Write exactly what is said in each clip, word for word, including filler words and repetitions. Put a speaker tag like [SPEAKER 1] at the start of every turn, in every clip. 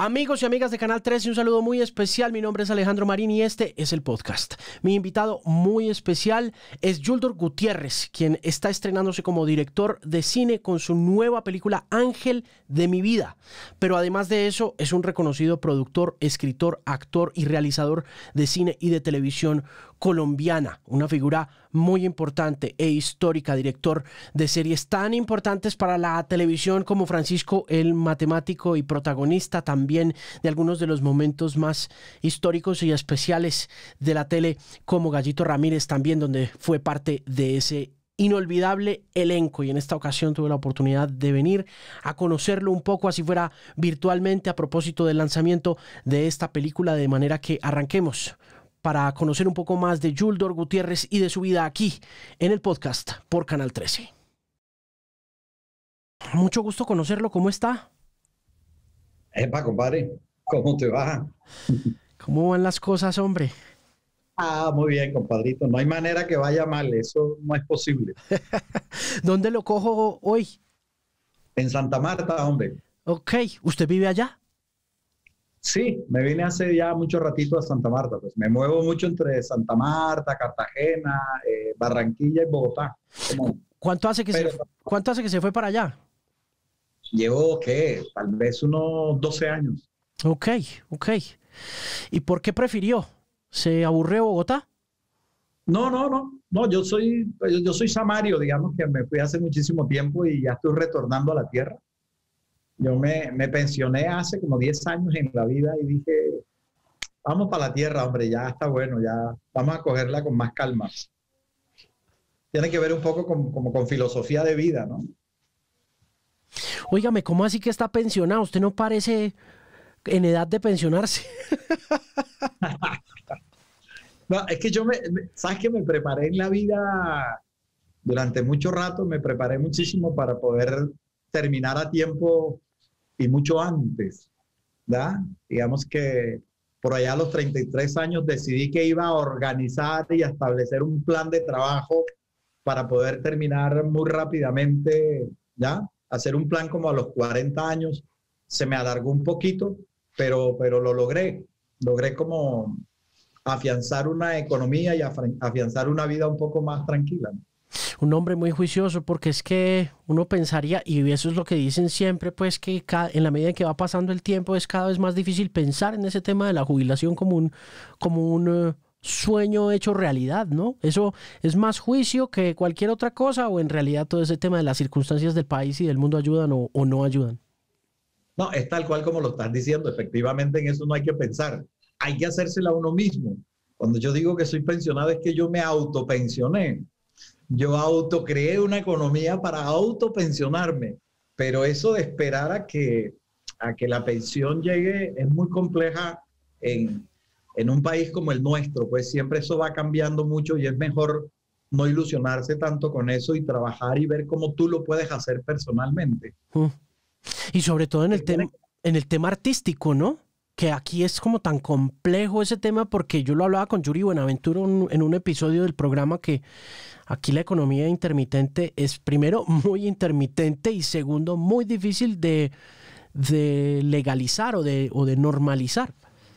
[SPEAKER 1] Amigos y amigas de Canal trece, un saludo muy especial. Mi nombre es Alejandro Marín y este es el podcast. Mi invitado muy especial es Yuldor Gutiérrez, quien está estrenándose como director de cine con su nueva película Ángel de mi vida. Pero además de eso, es un reconocido productor, escritor, actor y realizador de cine y de televisión colombiana, una figura muy importante e histórica, director de series tan importantes para la televisión como Francisco el Matemático y protagonista también de algunos de los momentos más históricos y especiales de la tele como Gallito Ramírez también, donde fue parte de ese inolvidable elenco, y en esta ocasión tuve la oportunidad de venir a conocerlo un poco, así fuera virtualmente, a propósito del lanzamiento de esta película, de manera que arranquemos para conocer un poco más de Yuldor Gutiérrez y de su vida aquí en el podcast por Canal trece. Mucho gusto conocerlo, ¿cómo está?
[SPEAKER 2] Epa, compadre, ¿cómo te va?
[SPEAKER 1] ¿Cómo van las cosas, hombre?
[SPEAKER 2] Ah, muy bien, compadrito. No hay manera que vaya mal, eso no es posible.
[SPEAKER 1] ¿Dónde lo cojo hoy?
[SPEAKER 2] En Santa Marta, hombre.
[SPEAKER 1] Ok, ¿usted vive allá?
[SPEAKER 2] Sí, me vine hace ya mucho ratito a Santa Marta. Pues me muevo mucho entre Santa Marta, Cartagena, eh, Barranquilla y Bogotá. Como,
[SPEAKER 1] ¿Cuánto hace que
[SPEAKER 2] pero,
[SPEAKER 1] se, ¿Cuánto hace que se fue para allá?
[SPEAKER 2] Llevo, ¿qué? Tal vez unos doce años.
[SPEAKER 1] Ok, ok. ¿Y por qué prefirió? ¿Se aburrió de Bogotá?
[SPEAKER 2] No, no, no. No, yo soy, yo, yo soy samario, digamos que me fui hace muchísimo tiempo y ya estoy retornando a la tierra. Yo me, me pensioné hace como diez años en la vida y dije, vamos para la tierra, hombre, ya está bueno, ya vamos a cogerla con más calma. Tiene que ver un poco con, como con filosofía de vida, ¿no?
[SPEAKER 1] Óigame, ¿cómo así que está pensionado? Usted no parece en edad de pensionarse.
[SPEAKER 2] No, es que yo me, sabes que me preparé en la vida durante mucho rato, me preparé muchísimo para poder terminar a tiempo y mucho antes, ¿verdad? Digamos que por allá a los treinta y tres años decidí que iba a organizar y a establecer un plan de trabajo para poder terminar muy rápidamente, ¿ya? Hacer un plan como a los cuarenta años. Se me alargó un poquito, pero, pero lo logré. Logré como afianzar una economía y afianzar una vida un poco más tranquila, ¿no?
[SPEAKER 1] Un hombre muy juicioso, porque es que uno pensaría, y eso es lo que dicen siempre, pues que cada, en la medida en que va pasando el tiempo es cada vez más difícil pensar en ese tema de la jubilación como un, como un uh, sueño hecho realidad, ¿no? ¿Eso es más juicio que cualquier otra cosa, o en realidad todo ese tema de las circunstancias del país y del mundo ayudan o, o no ayudan?
[SPEAKER 2] No, es tal cual como lo estás diciendo. Efectivamente, en eso no hay que pensar. Hay que hacérsela a uno mismo. Cuando yo digo que soy pensionado es que yo me autopensioné. Yo autocreé una economía para autopensionarme, pero eso de esperar a que, a que la pensión llegue es muy compleja en, en un país como el nuestro, pues siempre eso va cambiando mucho y es mejor no ilusionarse tanto con eso y trabajar y ver cómo tú lo puedes hacer personalmente.
[SPEAKER 1] Mm. Y sobre todo en el, tem en el tema artístico, ¿no? Que aquí es como tan complejo ese tema, porque yo lo hablaba con Yuri Buenaventura un, en un episodio del programa, que aquí la economía intermitente es, primero, muy intermitente y segundo, muy difícil de, de legalizar o de, o de normalizar.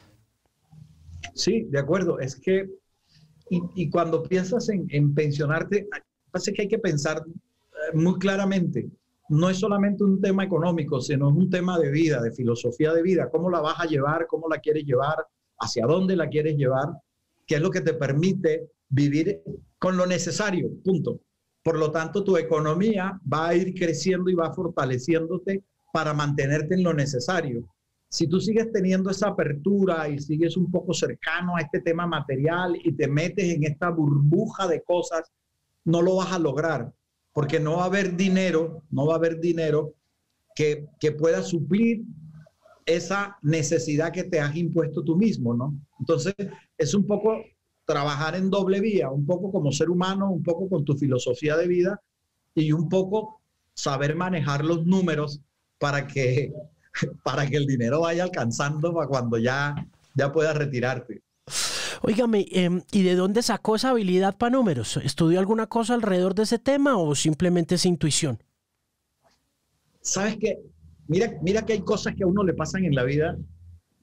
[SPEAKER 2] Sí, de acuerdo. Es que, y, y cuando piensas en, en pensionarte, pasa que hay que pensar muy claramente. No es solamente un tema económico, sino es un tema de vida, de filosofía de vida. ¿Cómo la vas a llevar? ¿Cómo la quieres llevar? ¿Hacia dónde la quieres llevar? ¿Qué es lo que te permite vivir con lo necesario? Punto. Por lo tanto, tu economía va a ir creciendo y va fortaleciéndote para mantenerte en lo necesario. Si tú sigues teniendo esa apertura y sigues un poco cercano a este tema material y te metes en esta burbuja de cosas, no lo vas a lograr. Porque no va a haber dinero, no va a haber dinero que, que pueda suplir esa necesidad que te has impuesto tú mismo, ¿no? Entonces, es un poco trabajar en doble vía, un poco como ser humano, un poco con tu filosofía de vida y un poco saber manejar los números para que, para que el dinero vaya alcanzando para cuando ya, ya puedas retirarte.
[SPEAKER 1] Óigame, eh, ¿y de dónde sacó esa habilidad para números? ¿Estudió alguna cosa alrededor de ese tema o simplemente es intuición?
[SPEAKER 2] ¿Sabes qué? Mira, mira que hay cosas que a uno le pasan en la vida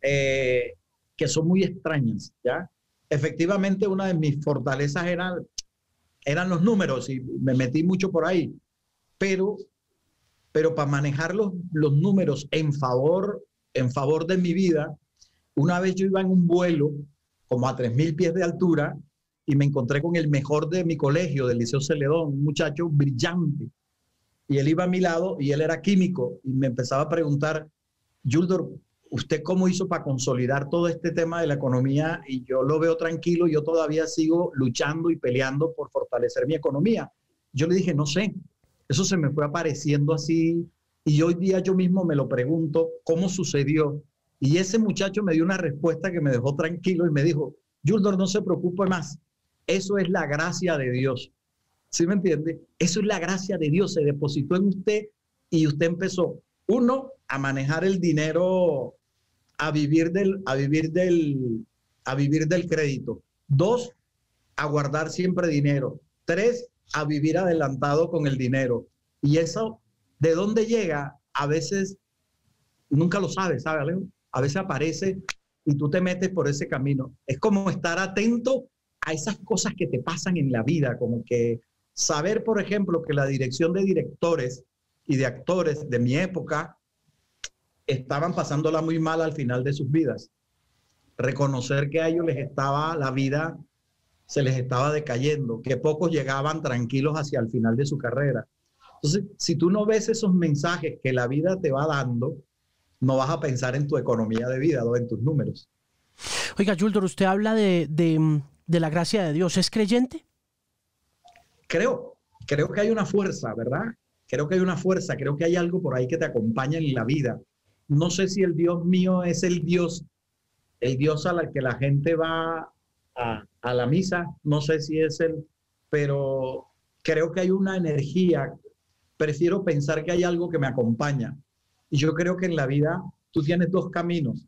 [SPEAKER 2] eh, que son muy extrañas, ¿ya? Efectivamente, una de mis fortalezas era, eran los números y me metí mucho por ahí, pero, pero para manejar los, los números en favor, en favor de mi vida, una vez yo iba en un vuelo como a tres mil pies de altura y me encontré con el mejor de mi colegio, del Liceo Celedón, un muchacho brillante. Y él iba a mi lado y él era químico y me empezaba a preguntar, Yuldor, ¿usted cómo hizo para consolidar todo este tema de la economía? Y yo lo veo tranquilo, yo todavía sigo luchando y peleando por fortalecer mi economía. Yo le dije, no sé, eso se me fue apareciendo así y hoy día yo mismo me lo pregunto, ¿cómo sucedió? Y ese muchacho me dio una respuesta que me dejó tranquilo y me dijo, Yuldor, no se preocupe más, eso es la gracia de Dios. ¿Sí me entiende? Eso es la gracia de Dios, se depositó en usted y usted empezó, uno, a manejar el dinero, a vivir del, a vivir del, a vivir del crédito. Dos, a guardar siempre dinero. Tres, a vivir adelantado con el dinero. Y eso, ¿de dónde llega? A veces, nunca lo sabes, ¿sabes, Alejo? A veces aparece y tú te metes por ese camino. Es como estar atento a esas cosas que te pasan en la vida, como que saber, por ejemplo, que la dirección de directores y de actores de mi época estaban pasándola muy mal al final de sus vidas. Reconocer que a ellos les estaba, la vida se les estaba decayendo, que pocos llegaban tranquilos hacia el final de su carrera. Entonces, si tú no ves esos mensajes que la vida te va dando, no vas a pensar en tu economía de vida o en tus números.
[SPEAKER 1] Oiga, Yuldor, usted habla de, de, de la gracia de Dios. ¿Es creyente?
[SPEAKER 2] Creo, creo que hay una fuerza, ¿verdad? Creo que hay una fuerza, creo que hay algo por ahí que te acompaña en la vida. No sé si el Dios mío es el Dios, el Dios al que la gente va a, a la misa, no sé si es él, pero creo que hay una energía. Prefiero pensar que hay algo que me acompaña. Y yo creo que en la vida tú tienes dos caminos.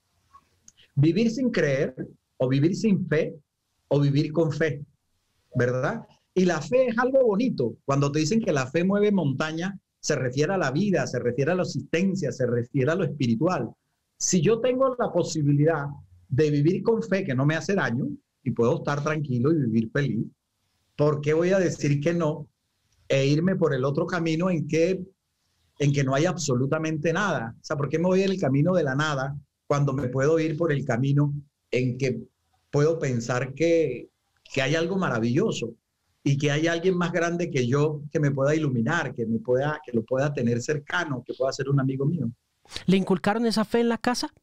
[SPEAKER 2] Vivir sin creer, o vivir sin fe, o vivir con fe, ¿verdad? Y la fe es algo bonito. Cuando te dicen que la fe mueve montaña, se refiere a la vida, se refiere a la existencia, se refiere a lo espiritual. Si yo tengo la posibilidad de vivir con fe que no me hace daño y puedo estar tranquilo y vivir feliz, ¿por qué voy a decir que no e irme por el otro camino en que, en que no hay absolutamente nada? O sea, ¿por qué me voy en el camino de la nada cuando me puedo ir por el camino en que puedo pensar que, que hay algo maravilloso? Y que hay alguien más grande que yo que me pueda iluminar, que me pueda, que lo pueda tener cercano, que pueda ser un amigo mío.
[SPEAKER 1] ¿Le inculcaron esa fe en la casa?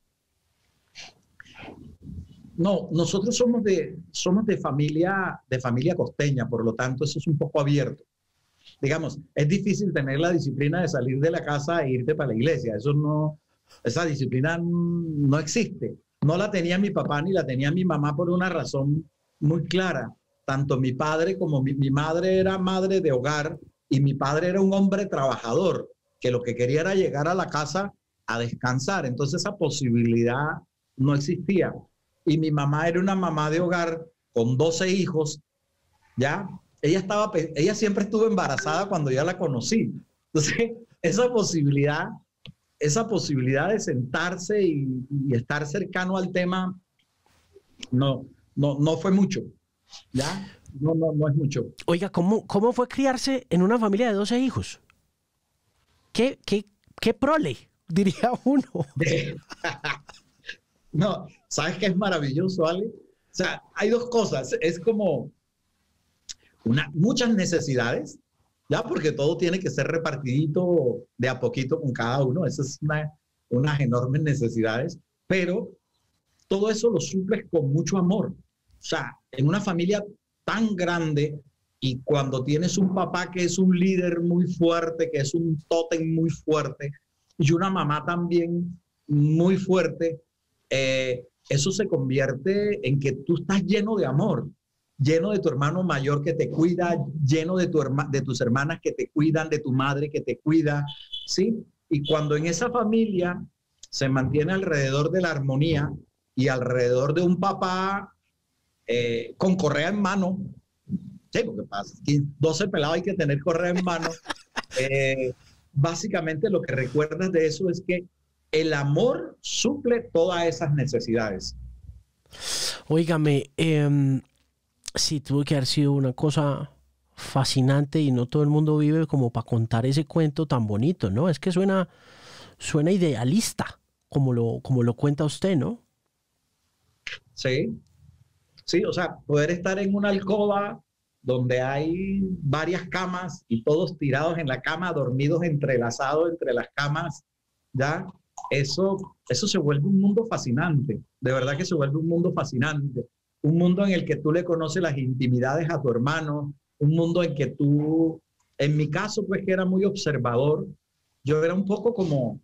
[SPEAKER 2] No, nosotros somos de, somos de familia, de familia costeña, por lo tanto eso es un poco abierto. Digamos, es difícil tener la disciplina de salir de la casa e irte para la iglesia. Eso no, esa disciplina no existe. No la tenía mi papá ni la tenía mi mamá por una razón muy clara. Tanto mi padre como mi, mi madre era madre de hogar y mi padre era un hombre trabajador que lo que quería era llegar a la casa a descansar. Entonces esa posibilidad no existía. Y mi mamá era una mamá de hogar con doce hijos, ¿ya? Ella, estaba, ella siempre estuvo embarazada cuando ya la conocí. Entonces esa posibilidad, esa posibilidad de sentarse y, y estar cercano al tema no, no, no fue mucho. ¿Ya? No, no, no es mucho.
[SPEAKER 1] Oiga, ¿cómo, cómo fue criarse en una familia de doce hijos? ¿Qué, qué, qué prole, diría uno?
[SPEAKER 2] No, ¿sabes qué es maravilloso, Ale? O sea, hay dos cosas. Es como una, muchas necesidades, ¿ya? Porque todo tiene que ser repartidito de a poquito con cada uno. Esas es una, unas enormes necesidades, pero todo eso lo suples con mucho amor. O sea, en una familia tan grande y cuando tienes un papá que es un líder muy fuerte, que es un tótem muy fuerte, y una mamá también muy fuerte, eh, eso se convierte en que tú estás lleno de amor, lleno de tu hermano mayor que te cuida, lleno de, tu herma, de tus hermanas que te cuidan, de tu madre que te cuida, ¿sí? Y cuando en esa familia se mantiene alrededor de la armonía y alrededor de un papá Eh, con correa en mano, sí, porque para doce pelados hay que tener correa en mano, eh, básicamente lo que recuerdas de eso es que el amor suple todas esas necesidades.
[SPEAKER 1] Óigame, eh, sí, tuvo que haber sido una cosa fascinante y no todo el mundo vive como para contar ese cuento tan bonito, ¿no? Es que suena, suena idealista, como lo, como lo cuenta usted, ¿no?
[SPEAKER 2] Sí, sí, o sea, poder estar en una alcoba donde hay varias camas y todos tirados en la cama, dormidos entrelazados entre las camas, ¿ya? Eso, eso se vuelve un mundo fascinante, de verdad que se vuelve un mundo fascinante, un mundo en el que tú le conoces las intimidades a tu hermano, un mundo en que tú, en mi caso, pues que era muy observador, yo era un poco como,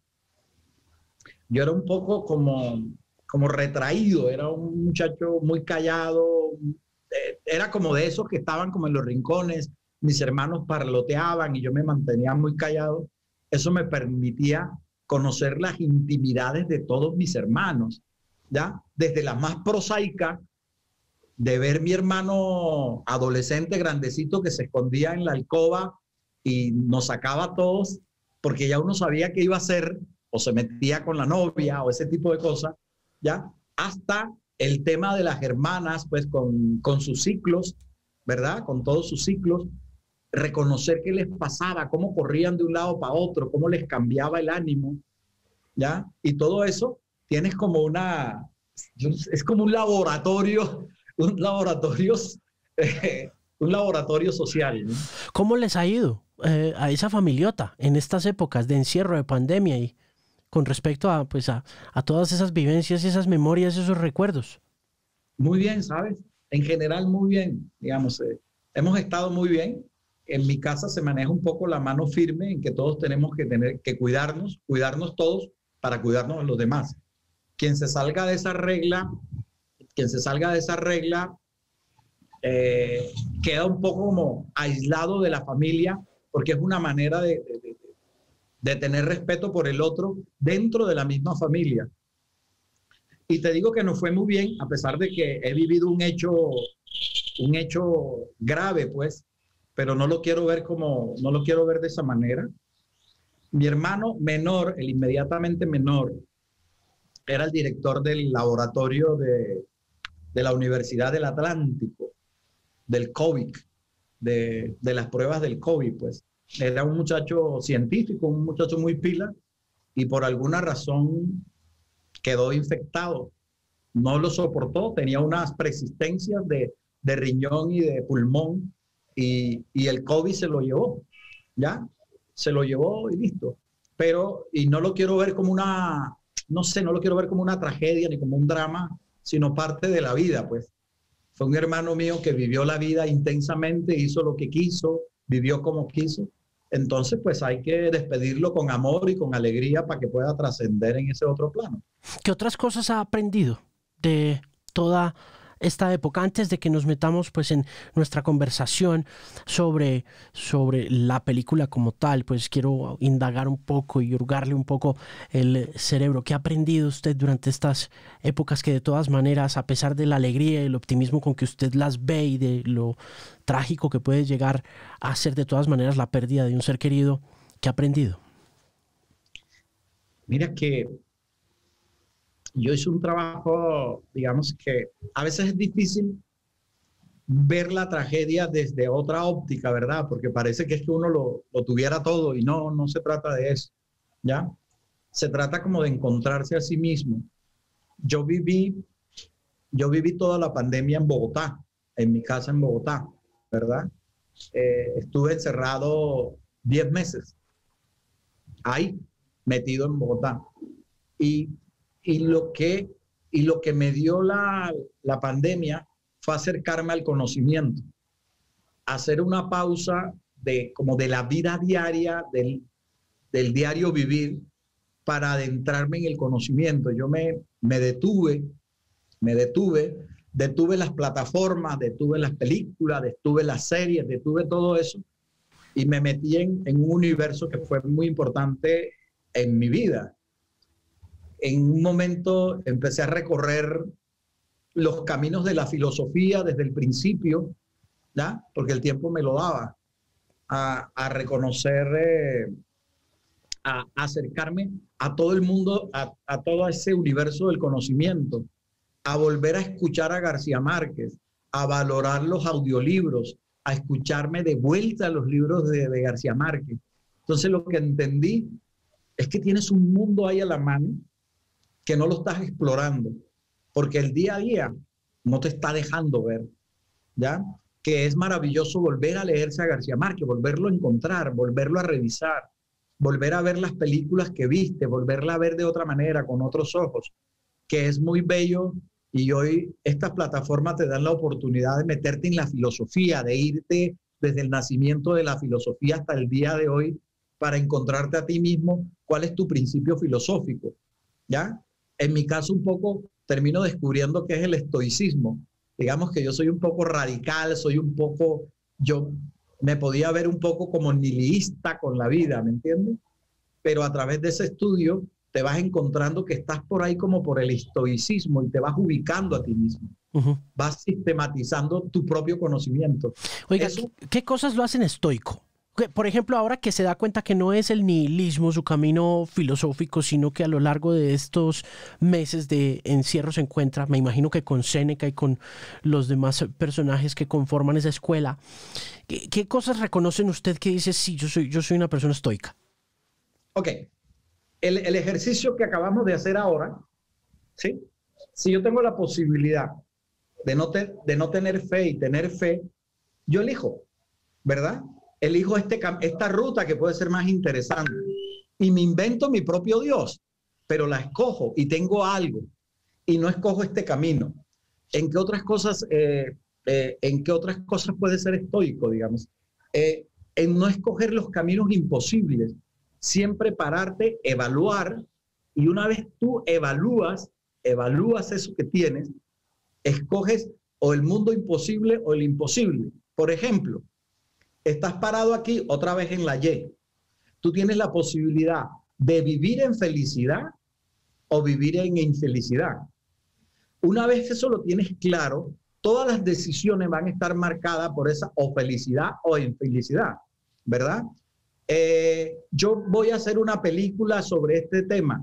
[SPEAKER 2] yo era un poco como, como retraído, era un muchacho muy callado, era como de esos que estaban como en los rincones, mis hermanos parloteaban y yo me mantenía muy callado. Eso me permitía conocer las intimidades de todos mis hermanos, ¿ya? Desde la más prosaica, de ver mi hermano adolescente grandecito que se escondía en la alcoba y nos sacaba a todos porque ya uno sabía qué iba a hacer o se metía con la novia o ese tipo de cosas, ¿ya? Hasta el tema de las hermanas, pues con, con sus ciclos, ¿verdad? Con todos sus ciclos, reconocer qué les pasaba, cómo corrían de un lado para otro, cómo les cambiaba el ánimo, ¿ya? Y todo eso tienes como una, es como un laboratorio, un laboratorio, eh, un laboratorio social, ¿no?
[SPEAKER 1] ¿Cómo les ha ido eh, a esa familiota en estas épocas de encierro, de pandemia y con respecto a, pues a, a todas esas vivencias, esas memorias, esos recuerdos?
[SPEAKER 2] Muy bien, ¿sabes? En general, muy bien, digamos, eh, hemos estado muy bien. En mi casa se maneja un poco la mano firme en que todos tenemos que tener que cuidarnos, cuidarnos todos para cuidarnos a los demás. Quien se salga de esa regla, quien se salga de esa regla, eh, queda un poco como aislado de la familia, porque es una manera de, de, de tener respeto por el otro dentro de la misma familia. Y te digo que nos fue muy bien, a pesar de que he vivido un hecho, un hecho grave, pues, pero no lo quiero ver como, no lo quiero ver de esa manera. Mi hermano menor, el inmediatamente menor, era el director del laboratorio de, de la Universidad del Atlántico, del COVID, de, de las pruebas del COVID, pues. Era un muchacho científico, un muchacho muy pila, y por alguna razón quedó infectado. No lo soportó, tenía unas persistencias de, de riñón y de pulmón, y, y el COVID se lo llevó, ¿ya? Se lo llevó y listo. Pero, y no lo quiero ver como una, no sé, no lo quiero ver como una tragedia ni como un drama, sino parte de la vida, pues. Fue un hermano mío que vivió la vida intensamente, hizo lo que quiso, vivió como quiso. Entonces, pues hay que despedirlo con amor y con alegría para que pueda trascender en ese otro plano.
[SPEAKER 1] ¿Qué otras cosas ha aprendido de toda esta época, antes de que nos metamos pues en nuestra conversación sobre, sobre la película como tal? Pues quiero indagar un poco y hurgarle un poco el cerebro. ¿Qué ha aprendido usted durante estas épocas que de todas maneras, a pesar de la alegría y el optimismo con que usted las ve y de lo trágico que puede llegar a ser de todas maneras la pérdida de un ser querido, qué ha aprendido?
[SPEAKER 2] Mira que yo hice un trabajo, digamos que a veces es difícil ver la tragedia desde otra óptica, ¿verdad? Porque parece que es que uno lo, lo tuviera todo y no, no se trata de eso, ¿ya? Se trata como de encontrarse a sí mismo. Yo viví, yo viví toda la pandemia en Bogotá, en mi casa en Bogotá, ¿verdad? Eh, estuve encerrado diez meses, ahí, metido en Bogotá. Y Y lo que, y lo que me dio la, la pandemia fue acercarme al conocimiento, hacer una pausa de, como de la vida diaria, del, del diario vivir, para adentrarme en el conocimiento. Yo me, me detuve, me detuve, detuve las plataformas, detuve las películas, detuve las series, detuve todo eso y me metí en, en un universo que fue muy importante en mi vida. En un momento empecé a recorrer los caminos de la filosofía desde el principio, ¿ya? Porque el tiempo me lo daba, a, a reconocer, eh, a, a acercarme a todo el mundo, a, a todo ese universo del conocimiento, a volver a escuchar a García Márquez, a valorar los audiolibros, a escucharme de vuelta los libros de, de García Márquez. Entonces lo que entendí es que tienes un mundo ahí a la mano que no lo estás explorando, porque el día a día no te está dejando ver, ¿ya? Que es maravilloso volver a leerse a García Márquez, volverlo a encontrar, volverlo a revisar, volver a ver las películas que viste, volverla a ver de otra manera, con otros ojos, que es muy bello. Y hoy estas plataformas te dan la oportunidad de meterte en la filosofía, de irte desde el nacimiento de la filosofía hasta el día de hoy para encontrarte a ti mismo cuál es tu principio filosófico, ¿ya? En mi caso un poco termino descubriendo qué es el estoicismo. Digamos que yo soy un poco radical, soy un poco, yo me podía ver un poco como nihilista con la vida, ¿me entiendes? Pero a través de ese estudio te vas encontrando que estás por ahí como por el estoicismo y te vas ubicando a ti mismo. Uh-huh. Vas sistematizando tu propio conocimiento.
[SPEAKER 1] Oiga, Eso, ¿qué cosas lo hacen estoico? Por ejemplo, ahora que se da cuenta que no es el nihilismo su camino filosófico, sino que a lo largo de estos meses de encierro se encuentra, me imagino que con Séneca y con los demás personajes que conforman esa escuela, ¿qué, qué cosas reconocen usted que dice, sí, yo soy, yo soy una persona estoica?
[SPEAKER 2] Ok. El, el ejercicio que acabamos de hacer ahora, ¿sí? Si yo tengo la posibilidad de no, te, de no tener fe y tener fe, yo elijo, ¿verdad? Elijo este, esta ruta que puede ser más interesante y me invento mi propio Dios, pero la escojo y tengo algo y no escojo este camino. ¿En qué otras cosas, eh, eh, en qué otras cosas puede ser estoico, digamos? Eh, en no escoger los caminos imposibles, siempre pararte, evaluar, y una vez tú evalúas, evalúas eso que tienes, escoges o el mundo imposible o el imposible. Por ejemplo, estás parado aquí otra vez en la Y. Tú tienes la posibilidad de vivir en felicidad o vivir en infelicidad. Una vez eso lo tienes claro, todas las decisiones van a estar marcadas por esa o felicidad o infelicidad, ¿verdad? Eh, yo voy a hacer una película sobre este tema.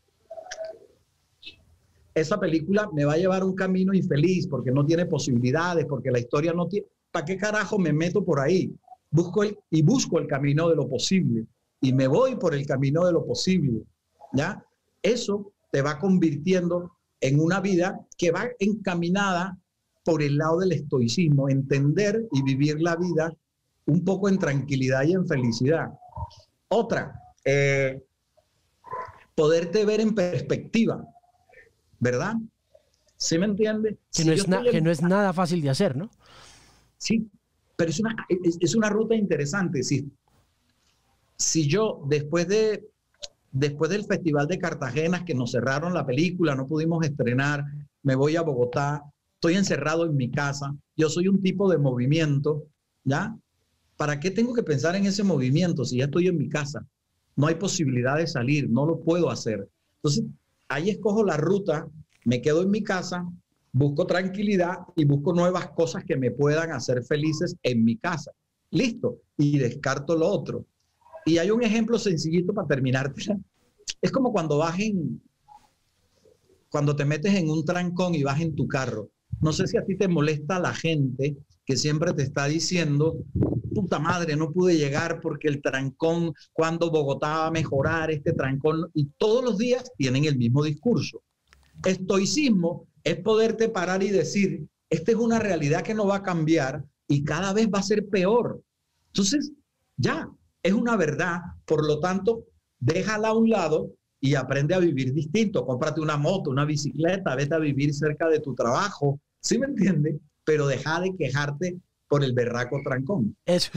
[SPEAKER 2] Esa película me va a llevar un camino infeliz porque no tiene posibilidades, porque la historia no tiene... ¿Para qué carajo me meto por ahí? Busco el, y busco el camino de lo posible y me voy por el camino de lo posible, ¿ya? Eso te va convirtiendo en una vida que va encaminada por el lado del estoicismo, entender y vivir la vida un poco en tranquilidad y en felicidad. Otra, eh, poderte ver en perspectiva, ¿verdad? ¿Sí me entiende?
[SPEAKER 1] Que, si no, es na, que en... no es nada fácil de hacer, ¿no?
[SPEAKER 2] Sí, pero es una, es, es una ruta interesante. Si, si yo, después, de, después del Festival de Cartagena, que nos cerraron la película, no pudimos estrenar, me voy a Bogotá, estoy encerrado en mi casa, yo soy un tipo de movimiento, ¿ya? ¿Para qué tengo que pensar en ese movimiento si ya estoy en mi casa? No hay posibilidad de salir, no lo puedo hacer. Entonces, ahí escojo la ruta, me quedo en mi casa, busco tranquilidad y busco nuevas cosas que me puedan hacer felices en mi casa. Listo. Y descarto lo otro. Y hay un ejemplo sencillito para terminar. Es como cuando vas en, cuando te metes en un trancón y vas en tu carro. No sé si a ti te molesta la gente que siempre te está diciendo, puta madre, no pude llegar porque el trancón, cuando Bogotá va a mejorar este trancón, y todos los días tienen el mismo discurso. Estoicismo es poderte parar y decir, esta es una realidad que no va a cambiar y cada vez va a ser peor. Entonces, ya, es una verdad, por lo tanto, déjala a un lado y aprende a vivir distinto. Cómprate una moto, una bicicleta, vete a vivir cerca de tu trabajo, ¿sí me entiendes? Pero deja de quejarte por el berraco trancón.
[SPEAKER 1] Eso.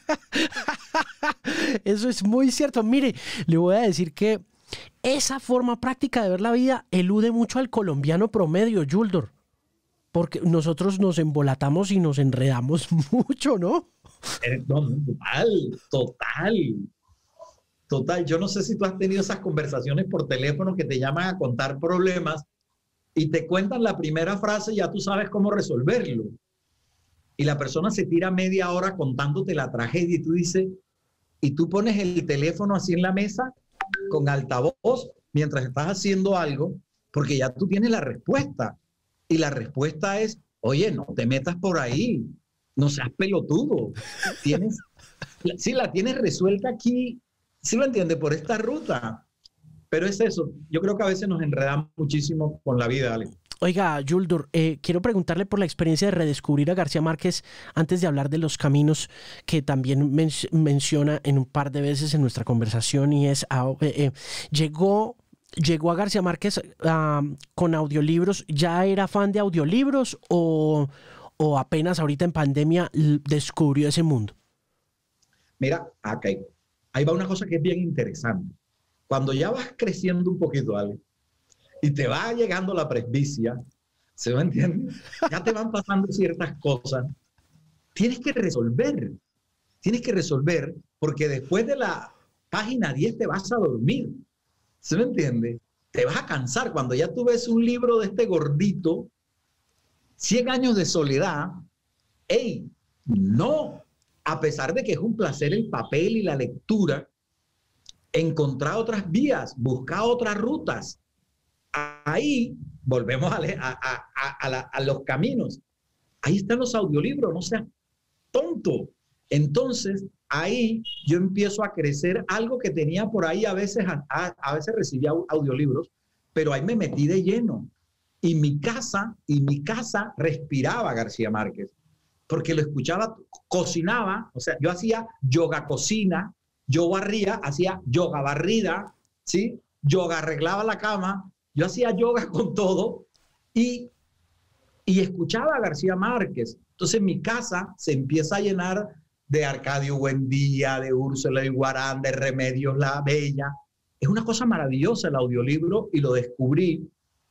[SPEAKER 1] Eso es muy cierto. Mire, le voy a decir que esa forma práctica de ver la vida elude mucho al colombiano promedio, Yuldor. Porque nosotros nos embolatamos y nos enredamos mucho, ¿no?
[SPEAKER 2] No, total, total. Total. Yo no sé si tú has tenido esas conversaciones por teléfono que te llaman a contar problemas y te cuentan la primera frase y ya tú sabes cómo resolverlo. Y la persona se tira media hora contándote la tragedia y tú dices, y tú pones el teléfono así en la mesa con altavoz mientras estás haciendo algo, porque ya tú tienes la respuesta. Y la respuesta es, oye, no te metas por ahí, no seas pelotudo. Tienes, sí, la tienes resuelta aquí, sí lo entiendes, por esta ruta. Pero es eso, yo creo que a veces nos enredamos muchísimo con la vida, Ale.
[SPEAKER 1] Oiga, Yuldur, eh, quiero preguntarle por la experiencia de redescubrir a García Márquez antes de hablar de los caminos que también men menciona en un par de veces en nuestra conversación, y es, ah, eh, eh, llegó, llegó a García Márquez uh, con audiolibros. ¿Ya era fan de audiolibros o, o apenas ahorita en pandemia descubrió ese mundo?
[SPEAKER 2] Mira, okay. Ahí va una cosa que es bien interesante. Cuando ya vas creciendo un poquito, Ale, y te va llegando la presbicia, ¿se me entiende? Ya te van pasando ciertas cosas. Tienes que resolver, tienes que resolver, porque después de la página diez te vas a dormir, ¿se me entiende? Te vas a cansar. Cuando ya tú ves un libro de este gordito, cien años de soledad, ¡ey! No, a pesar de que es un placer el papel y la lectura, encontrar otras vías, buscar otras rutas. Ahí volvemos a, a, a, a, la, a los caminos. Ahí están los audiolibros, no seas tonto. Entonces, ahí yo empiezo a crecer algo que tenía por ahí, a veces, a, a veces recibía audiolibros, pero ahí me metí de lleno. Y mi casa, y mi casa respiraba García Márquez, porque lo escuchaba, cocinaba, o sea, yo hacía yoga cocina, yo barría, hacía yoga barrida, ¿sí? Yoga arreglaba la cama, yo hacía yoga con todo y, y escuchaba a García Márquez. Entonces mi casa se empieza a llenar de Arcadio Buendía, de Úrsula Iguarán, de Remedios la Bella. Es una cosa maravillosa el audiolibro y lo descubrí.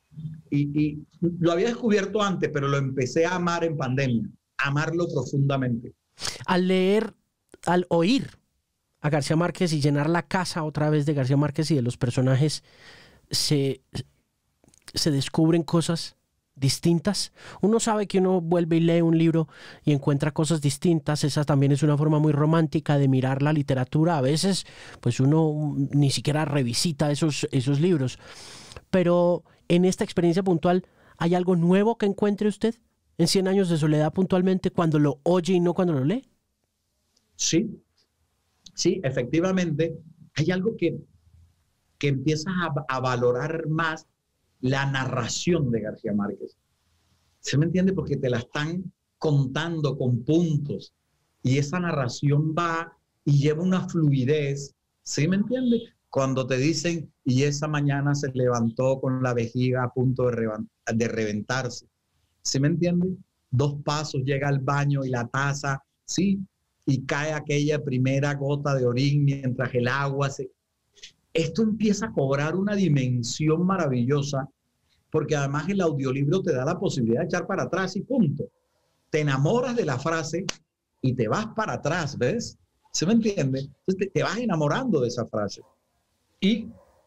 [SPEAKER 2] Y, y lo había descubierto antes, pero lo empecé a amar en pandemia, a amarlo profundamente.
[SPEAKER 1] Al leer, al oír a García Márquez y llenar la casa otra vez de García Márquez y de los personajes, se, se descubren cosas distintas. Uno sabe que uno vuelve y lee un libro y encuentra cosas distintas. Esa también es una forma muy romántica de mirar la literatura. A veces pues uno ni siquiera revisita esos, esos libros. Pero en esta experiencia puntual, ¿hay algo nuevo que encuentre usted en cien años de soledad puntualmente cuando lo oye y no cuando lo lee?
[SPEAKER 2] Sí, sí, efectivamente. Hay algo que, que empiezas a, a valorar más, la narración de García Márquez. ¿Se me entiende? Porque te la están contando con puntos y esa narración va y lleva una fluidez. ¿Sí me entiende? Cuando te dicen, y esa mañana se levantó con la vejiga a punto de, de reventarse. ¿Sí me entiende? Dos pasos, llega al baño y la taza, ¿sí? Y cae aquella primera gota de orín mientras el agua se... Esto empieza a cobrar una dimensión maravillosa, porque además el audiolibro te da la posibilidad de echar para atrás y punto. Te enamoras de la frase y te vas para atrás, ¿ves? ¿Se me entiende? Entonces te, te vas enamorando de esa frase. Y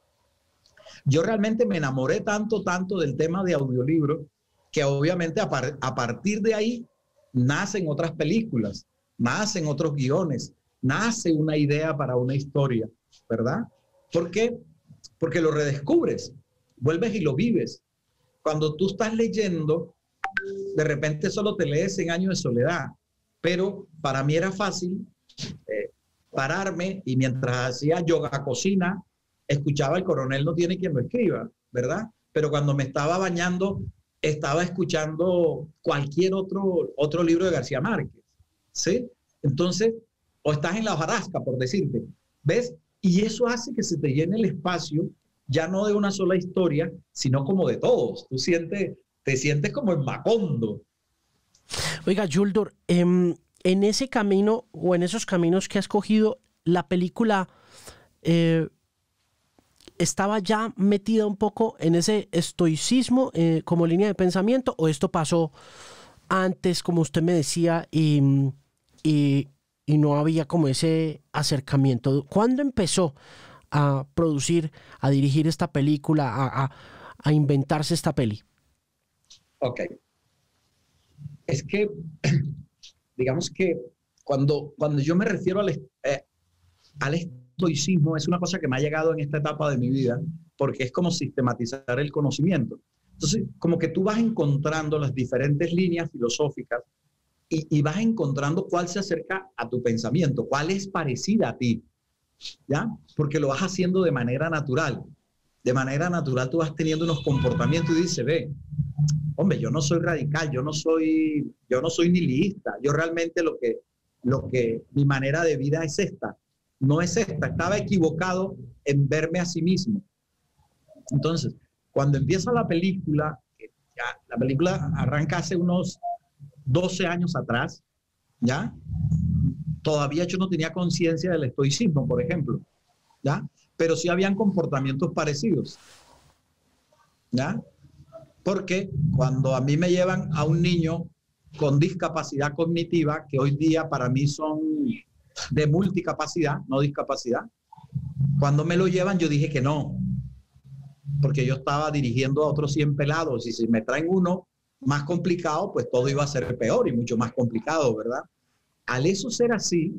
[SPEAKER 2] yo realmente me enamoré tanto, tanto del tema de audiolibro, que obviamente a, par, a partir de ahí nacen otras películas, nacen otros guiones, nace una idea para una historia, ¿verdad? ¿Por qué? Porque lo redescubres, vuelves y lo vives. Cuando tú estás leyendo, de repente solo te lees cien años de soledad, pero para mí era fácil eh, pararme y mientras hacía yoga cocina, escuchaba El coronel no tiene quien lo escriba, ¿verdad? Pero cuando me estaba bañando, estaba escuchando cualquier otro, otro libro de García Márquez, ¿sí? Entonces, o estás en la hojarasca, por decirte, ¿ves? Y eso hace que se te llene el espacio, ya no de una sola historia, sino como de todos. Tú sientes, te sientes como en Macondo.
[SPEAKER 1] Oiga, Yuldur, eh, en ese camino o en esos caminos que has cogido, la película eh, estaba ya metida un poco en ese estoicismo eh, como línea de pensamiento, o esto pasó antes, como usted me decía, y, y, y no había como ese acercamiento. ¿Cuándo empezó a producir, a dirigir esta película, a, a, a inventarse esta peli?
[SPEAKER 2] Ok. Es que, digamos que cuando, cuando yo me refiero al, eh, al estoicismo es una cosa que me ha llegado en esta etapa de mi vida, porque es como sistematizar el conocimiento. Entonces, como que tú vas encontrando las diferentes líneas filosóficas y, y vas encontrando cuál se acerca a tu pensamiento, cuál es parecida a ti, ¿ya? Porque lo vas haciendo de manera natural. De manera natural tú vas teniendo unos comportamientos y dices, ve, hombre, yo no soy radical, yo no soy, yo no soy nihilista, yo realmente lo que, lo que, mi manera de vida es esta, no es esta, estaba equivocado en verme a sí mismo. Entonces, cuando empieza la película, ya, la película arranca hace unos doce años atrás, ¿ya? Todavía yo no tenía conciencia del estoicismo, por ejemplo, ¿ya? Pero sí habían comportamientos parecidos, ¿ya? Porque cuando a mí me llevan a un niño con discapacidad cognitiva, que hoy día para mí son de multicapacidad, no discapacidad, cuando me lo llevan yo dije que no, porque yo estaba dirigiendo a otros cien pelados y si me traen uno más complicado, pues todo iba a ser peor y mucho más complicado, ¿verdad? Al eso ser así,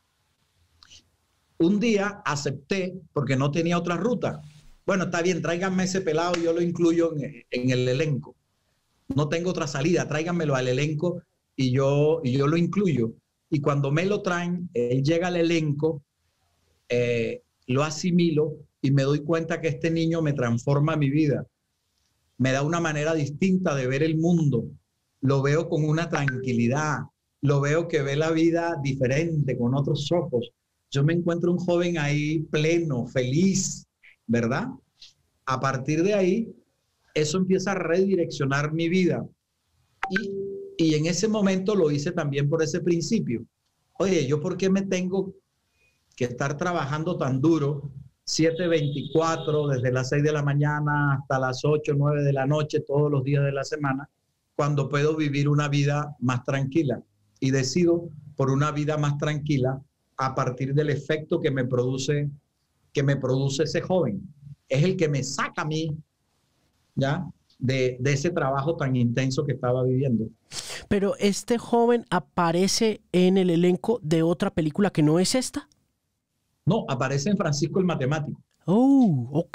[SPEAKER 2] un día acepté, porque no tenía otra ruta. Bueno, está bien, tráiganme ese pelado y yo lo incluyo en, en el elenco. No tengo otra salida, tráiganmelo al elenco y yo, y yo lo incluyo. Y cuando me lo traen, él llega al elenco, eh, lo asimilo y me doy cuenta que este niño me transforma mi vida. Me da una manera distinta de ver el mundo. Lo veo con una tranquilidad. Lo veo que ve la vida diferente, con otros ojos. Yo me encuentro un joven ahí pleno, feliz, ¿verdad? A partir de ahí, eso empieza a redireccionar mi vida. Y, y en ese momento lo hice también por ese principio. Oye, ¿yo por qué me tengo que estar trabajando tan duro? siete veinticuatro, desde las seis de la mañana hasta las ocho, nueve de la noche, todos los días de la semana, cuando puedo vivir una vida más tranquila. Y decido por una vida más tranquila a partir del efecto que me produce, que me produce ese joven. Es el que me saca a mí, ¿ya? De, de ese trabajo tan intenso que estaba viviendo.
[SPEAKER 1] Pero este joven aparece en el elenco de otra película que no es esta.
[SPEAKER 2] No, aparece en Francisco el Matemático.
[SPEAKER 1] Oh, ok.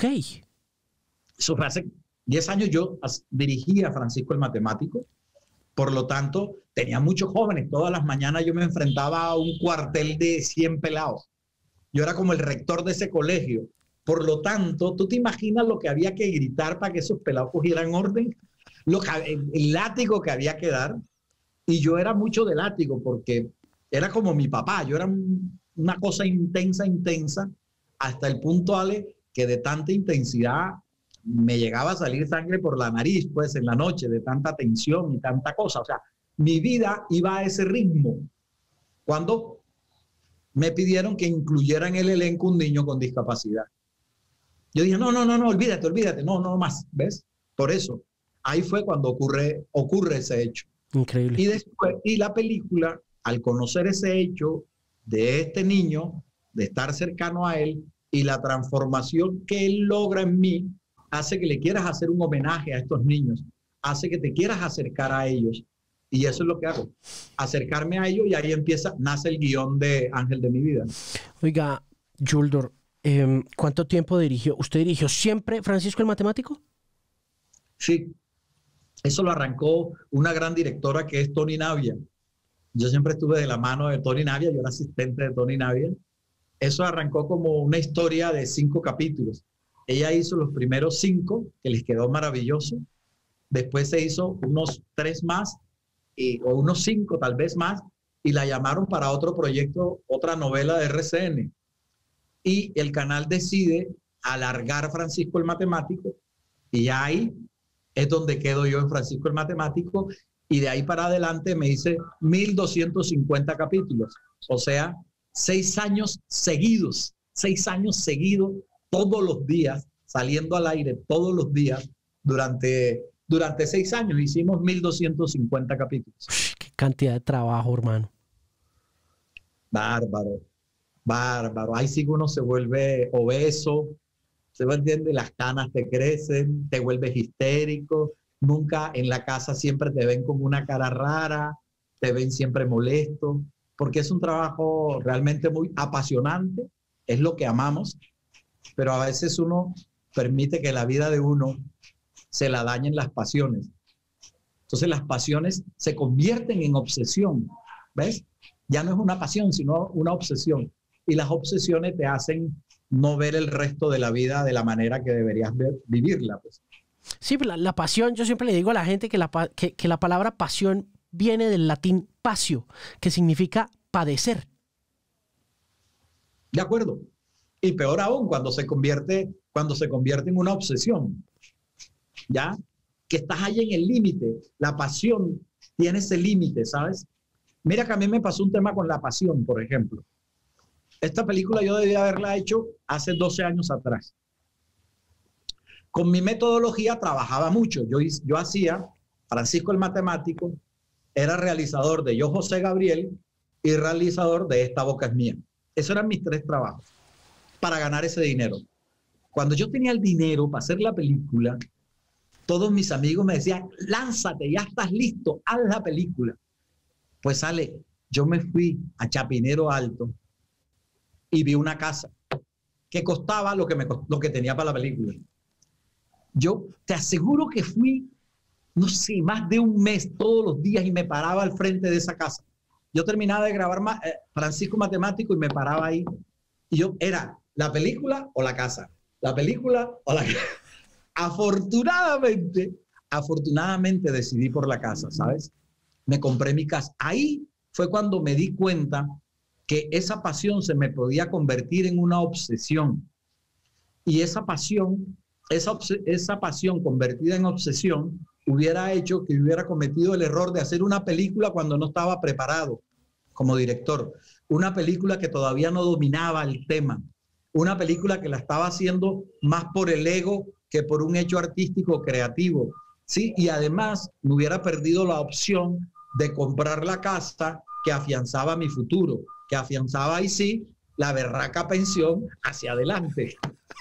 [SPEAKER 2] Eso fue hace diez años. Yo dirigía a Francisco el Matemático. Por lo tanto, tenía muchos jóvenes. Todas las mañanas yo me enfrentaba a un cuartel de cien pelados. Yo era como el rector de ese colegio. Por lo tanto, ¿tú te imaginas lo que había que gritar para que esos pelados cogieran orden? Lo que, el, el látigo que había que dar. Y yo era mucho de látigo porque era como mi papá. Yo era un, una cosa intensa, intensa, hasta el punto, Ale, que de tanta intensidad me llegaba a salir sangre por la nariz, pues, en la noche, de tanta tensión y tanta cosa. O sea, mi vida iba a ese ritmo. Cuando me pidieron que incluyera en el elenco un niño con discapacidad. Yo dije, no, no, no, no, olvídate, olvídate, no, no más, ¿ves? Por eso, ahí fue cuando ocurre, ocurre ese hecho.
[SPEAKER 1] Increíble.
[SPEAKER 2] Y después, y la película, al conocer ese hecho de este niño, de estar cercano a él, y la transformación que él logra en mí, hace que le quieras hacer un homenaje a estos niños, hace que te quieras acercar a ellos. Y eso es lo que hago, acercarme a ellos, y ahí empieza, nace el guión de Ángel de mi vida.
[SPEAKER 1] Oiga, Yuldor, eh, ¿cuánto tiempo dirigió? ¿Usted dirigió siempre Francisco el Matemático?
[SPEAKER 2] Sí, eso lo arrancó una gran directora que es Tony Navia. Yo siempre estuve de la mano de Tony Navia, yo era asistente de Tony Navia. Eso arrancó como una historia de cinco capítulos. Ella hizo los primeros cinco, que les quedó maravilloso. Después se hizo unos tres más, y, o unos cinco tal vez más, y la llamaron para otro proyecto, otra novela de R C N. Y el canal decide alargar Francisco el Matemático, y ahí es donde quedo yo en Francisco el Matemático, y de ahí para adelante me hice mil doscientos cincuenta capítulos, o sea, seis años seguidos, seis años seguidos, todos los días, saliendo al aire todos los días, durante, durante seis años hicimos mil doscientos cincuenta capítulos.
[SPEAKER 1] Qué cantidad de trabajo, hermano.
[SPEAKER 2] Bárbaro, bárbaro. Ahí sí que uno se vuelve obeso, se va, entiende, las canas te crecen, te vuelves histérico, nunca en la casa siempre te ven con una cara rara, te ven siempre molesto, porque es un trabajo realmente muy apasionante es lo que amamos, pero a veces uno permite que la vida de uno se la dañen las pasiones. Entonces las pasiones se convierten en obsesión, ¿ves? Ya no es una pasión, sino una obsesión. Y las obsesiones te hacen no ver el resto de la vida de la manera que deberías ver, vivirla, pues.
[SPEAKER 1] Sí, la, la pasión, yo siempre le digo a la gente que la, que, que la palabra pasión viene del latín patio, que significa padecer.
[SPEAKER 2] De acuerdo. Y peor aún, cuando se convierte, cuando se convierte en una obsesión, ¿ya? Que estás ahí en el límite. La pasión tiene ese límite, ¿sabes? Mira que a mí me pasó un tema con la pasión, por ejemplo. Esta película yo debía haberla hecho hace doce años atrás. Con mi metodología trabajaba mucho. Yo, yo hacía, Francisco el Matemático, era realizador de Yo José Gabriel y realizador de Esta Boca es Mía. Esos eran mis tres trabajos para ganar ese dinero. Cuando yo tenía el dinero para hacer la película, todos mis amigos me decían, lánzate, ya estás listo, haz la película. Pues sale, yo me fui a Chapinero Alto y vi una casa que costaba lo que, me, lo que tenía para la película. Yo te aseguro que fui, no sé, más de un mes todos los días y me paraba al frente de esa casa. Yo terminaba de grabar eh, Francisco Matemático y me paraba ahí. Y yo era la película o la casa. La película o la casa. Afortunadamente, afortunadamente decidí por la casa, ¿sabes? Me compré mi casa. Ahí fue cuando me di cuenta que esa pasión se me podía convertir en una obsesión. Y esa pasión, esa, esa pasión convertida en obsesión hubiera hecho que hubiera cometido el error de hacer una película cuando no estaba preparado como director. Una película que todavía no dominaba el tema. Una película que la estaba haciendo más por el ego que por un hecho artístico creativo. ¿Sí? Y además me hubiera perdido la opción de comprar la casa que afianzaba mi futuro, que afianzaba ahí sí la berraca pensión hacia adelante.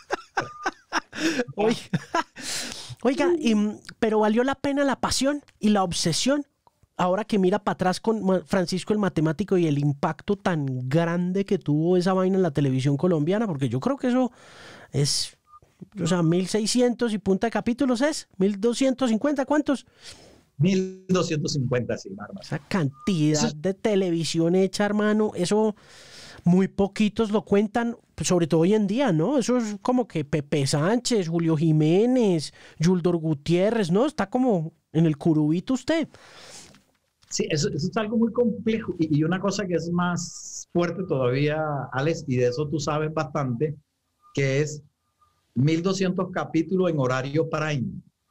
[SPEAKER 1] Oiga, oiga y, pero ¿valió la pena la pasión y la obsesión? Ahora que mira para atrás con Francisco el Matemático y el impacto tan grande que tuvo esa vaina en la televisión colombiana, porque yo creo que eso es, o sea, mil seiscientos y punta de capítulos es, mil doscientos cincuenta, ¿cuántos?
[SPEAKER 2] mil doscientos cincuenta, sí, hermano.
[SPEAKER 1] Esa cantidad eso... de televisión hecha, hermano, eso muy poquitos lo cuentan, sobre todo hoy en día, ¿no? Eso es como que Pepe Sánchez, Julio Jiménez, Yuldor Gutiérrez, ¿no? Está como en el curubito usted.
[SPEAKER 2] Sí, eso, eso es algo muy complejo. Y, y una cosa que es más fuerte todavía, Alex, y de eso tú sabes bastante, que es mil doscientos capítulos en horario prime.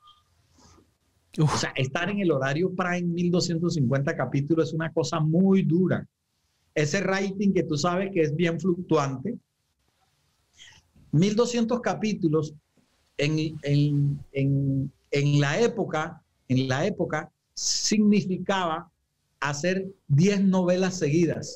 [SPEAKER 2] Uf. O sea, estar en el horario prime, mil doscientos cincuenta capítulos, es una cosa muy dura. Ese rating que tú sabes que es bien fluctuante. mil doscientos capítulos en, en, en, en la época, en la época significaba hacer diez novelas seguidas,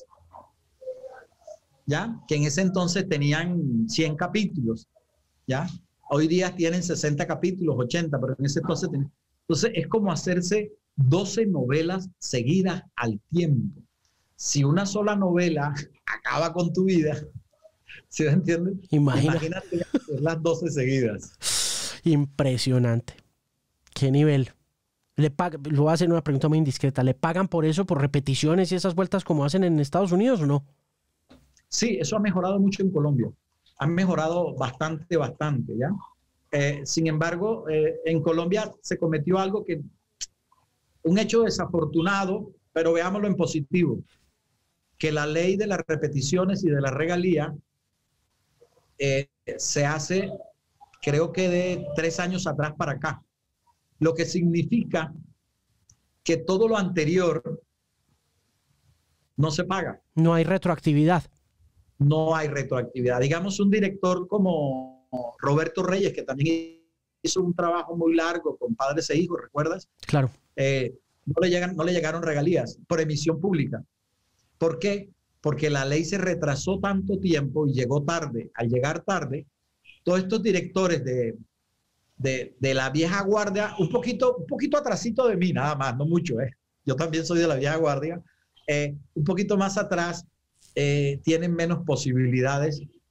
[SPEAKER 2] ¿ya? Que en ese entonces tenían cien capítulos, ¿ya? Hoy día tienen sesenta capítulos, ochenta, pero en ese entonces tenían... Entonces es como hacerse doce novelas seguidas al tiempo. Si una sola novela acaba con tu vida, ¿sí me entiendes?
[SPEAKER 1] Imagina.
[SPEAKER 2] Imagínate hacer las doce seguidas.
[SPEAKER 1] Impresionante. ¿Qué nivel? Le pagan, lo voy a hacer una pregunta muy indiscreta. ¿Le pagan por eso, por repeticiones y esas vueltas como hacen en Estados Unidos o no?
[SPEAKER 2] Sí, eso ha mejorado mucho en Colombia. Ha mejorado bastante, bastante, ¿ya? Eh, sin embargo, eh, en Colombia se cometió algo que, un hecho desafortunado, pero veámoslo en positivo, que la ley de las repeticiones y de la regalía eh, se hace, creo que de tres años atrás para acá. Lo que significa que todo lo anterior no se paga.
[SPEAKER 1] No hay retroactividad.
[SPEAKER 2] No hay retroactividad. Digamos, un director como Roberto Reyes, que también hizo un trabajo muy largo con Padres e Hijos, ¿recuerdas?
[SPEAKER 1] Claro.
[SPEAKER 2] Eh, no, le llegan, no le llegaron regalías por emisión pública. ¿Por qué? Porque la ley se retrasó tanto tiempo y llegó tarde. Al llegar tarde, todos estos directores de... De, de la vieja guardia, un poquito, un poquito atrasito de mí, nada más, no mucho, ¿eh? Yo también soy de la vieja guardia, eh, un poquito más atrás, eh, tienen menos posibilidades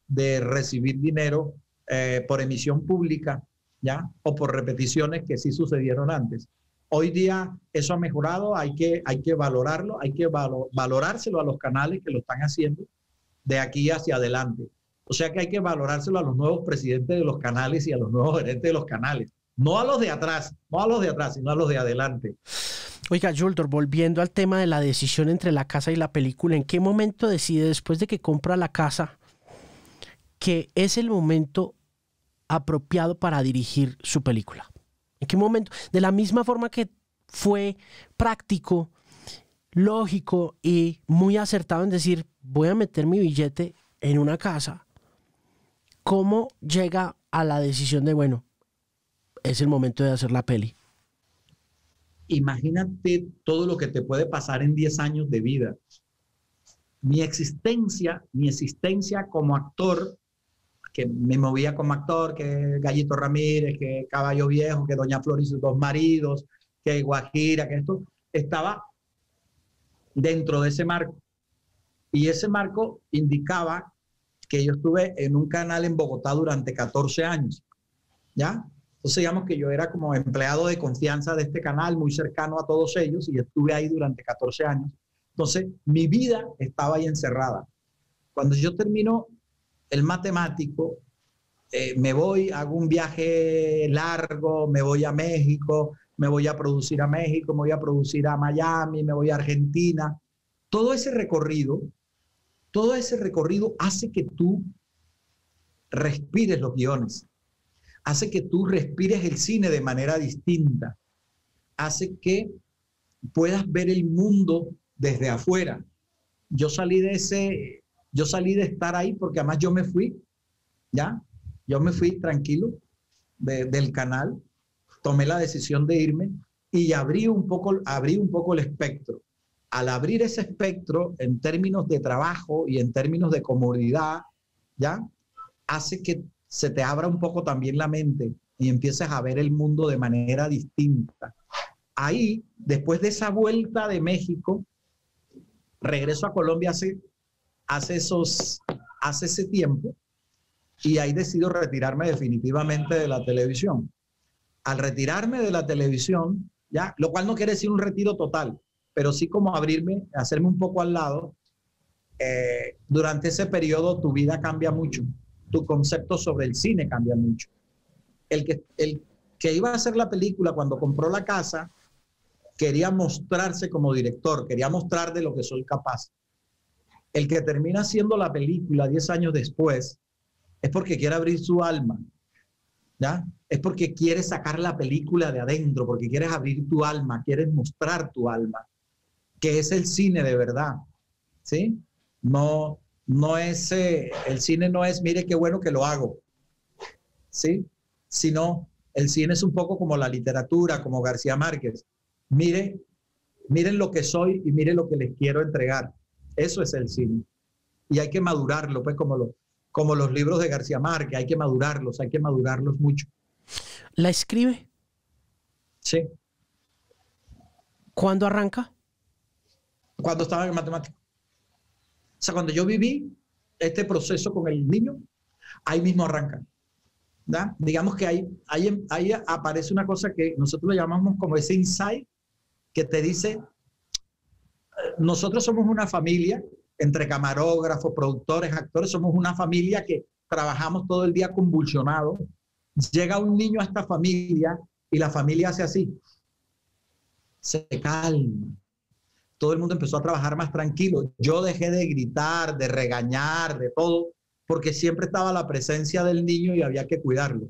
[SPEAKER 2] de recibir dinero eh, por emisión pública, ¿ya? O por repeticiones que sí sucedieron antes. Hoy día eso ha mejorado, hay que, hay que valorarlo, hay que valo, valorárselo a los canales que lo están haciendo de aquí hacia adelante. O sea que hay que valorárselo a los nuevos presidentes de los canales y a los nuevos gerentes de los canales. No a los de atrás, no a los de atrás, sino a los de adelante.
[SPEAKER 1] Oiga, Yuldor, volviendo al tema de la decisión entre la casa y la película, ¿en qué momento decide, después de que compra la casa, que es el momento apropiado para dirigir su película? ¿En qué momento? De la misma forma que fue práctico, lógico y muy acertado en decir, voy a meter mi billete en una casa, ¿cómo llega a la decisión de, bueno, es el momento de hacer la peli?
[SPEAKER 2] Imagínate todo lo que te puede pasar en diez años de vida. Mi existencia, mi existencia como actor, que me movía como actor, que Gallito Ramírez, que Caballo Viejo, que Doña Flor y sus dos maridos, que Guajira, que esto, estaba dentro de ese marco. Y ese marco indicaba que yo estuve en un canal en Bogotá durante catorce años, ¿ya? Entonces, digamos que yo era como empleado de confianza de este canal, muy cercano a todos ellos, y estuve ahí durante catorce años. Entonces, mi vida estaba ahí encerrada. Cuando yo termino el matemático, eh, me voy, hago un viaje largo, me voy a México, me voy a producir a México, me voy a producir a Miami, me voy a Argentina. Todo ese recorrido, todo ese recorrido hace que tú respires los guiones. Hace que tú respires el cine de manera distinta, hace que puedas ver el mundo desde afuera. Yo salí de ese, yo salí de estar ahí porque además yo me fui, ¿ya? Yo me fui tranquilo de, del canal, tomé la decisión de irme y abrí un poco, abrí un poco el espectro. Al abrir ese espectro en términos de trabajo y en términos de comodidad, ¿ya? Hace que se te abra un poco también la mente y empieces a ver el mundo de manera distinta. Ahí, después de esa vuelta de México, regreso a Colombia hace, hace, esos, hace ese tiempo y ahí decido retirarme definitivamente de la televisión. Al retirarme de la televisión, ya, lo cual no quiere decir un retiro total, pero sí como abrirme, hacerme un poco al lado, eh, durante ese periodo tu vida cambia mucho. Tu concepto sobre el cine cambia mucho. El que, el que iba a hacer la película cuando compró la casa quería mostrarse como director, quería mostrar de lo que soy capaz. El que termina haciendo la película diez años después es porque quiere abrir su alma, ¿ya? Es porque quieres sacar la película de adentro, porque quieres abrir tu alma, quieres mostrar tu alma, que es el cine de verdad, ¿sí? No, no es, eh, el cine no es, mire qué bueno que lo hago, ¿sí? Sino el cine es un poco como la literatura, como García Márquez. Mire, miren lo que soy y miren lo que les quiero entregar. Eso es el cine. Y hay que madurarlo, pues como, lo, como los libros de García Márquez, hay que madurarlos, hay que madurarlos mucho.
[SPEAKER 1] ¿La escribe?
[SPEAKER 2] Sí.
[SPEAKER 1] ¿Cuándo arranca?
[SPEAKER 2] Cuando estaba en matemática. O sea, cuando yo viví este proceso con el niño, ahí mismo arranca. ¿Da? Digamos que ahí, ahí, ahí aparece una cosa que nosotros le llamamos como ese insight que te dice, nosotros somos una familia, entre camarógrafos, productores, actores, somos una familia que trabajamos todo el día convulsionados. Llega un niño a esta familia y la familia hace así, se calma. Todo el mundo empezó a trabajar más tranquilo. Yo dejé de gritar, de regañar, de todo, porque siempre estaba la presencia del niño y había que cuidarlo.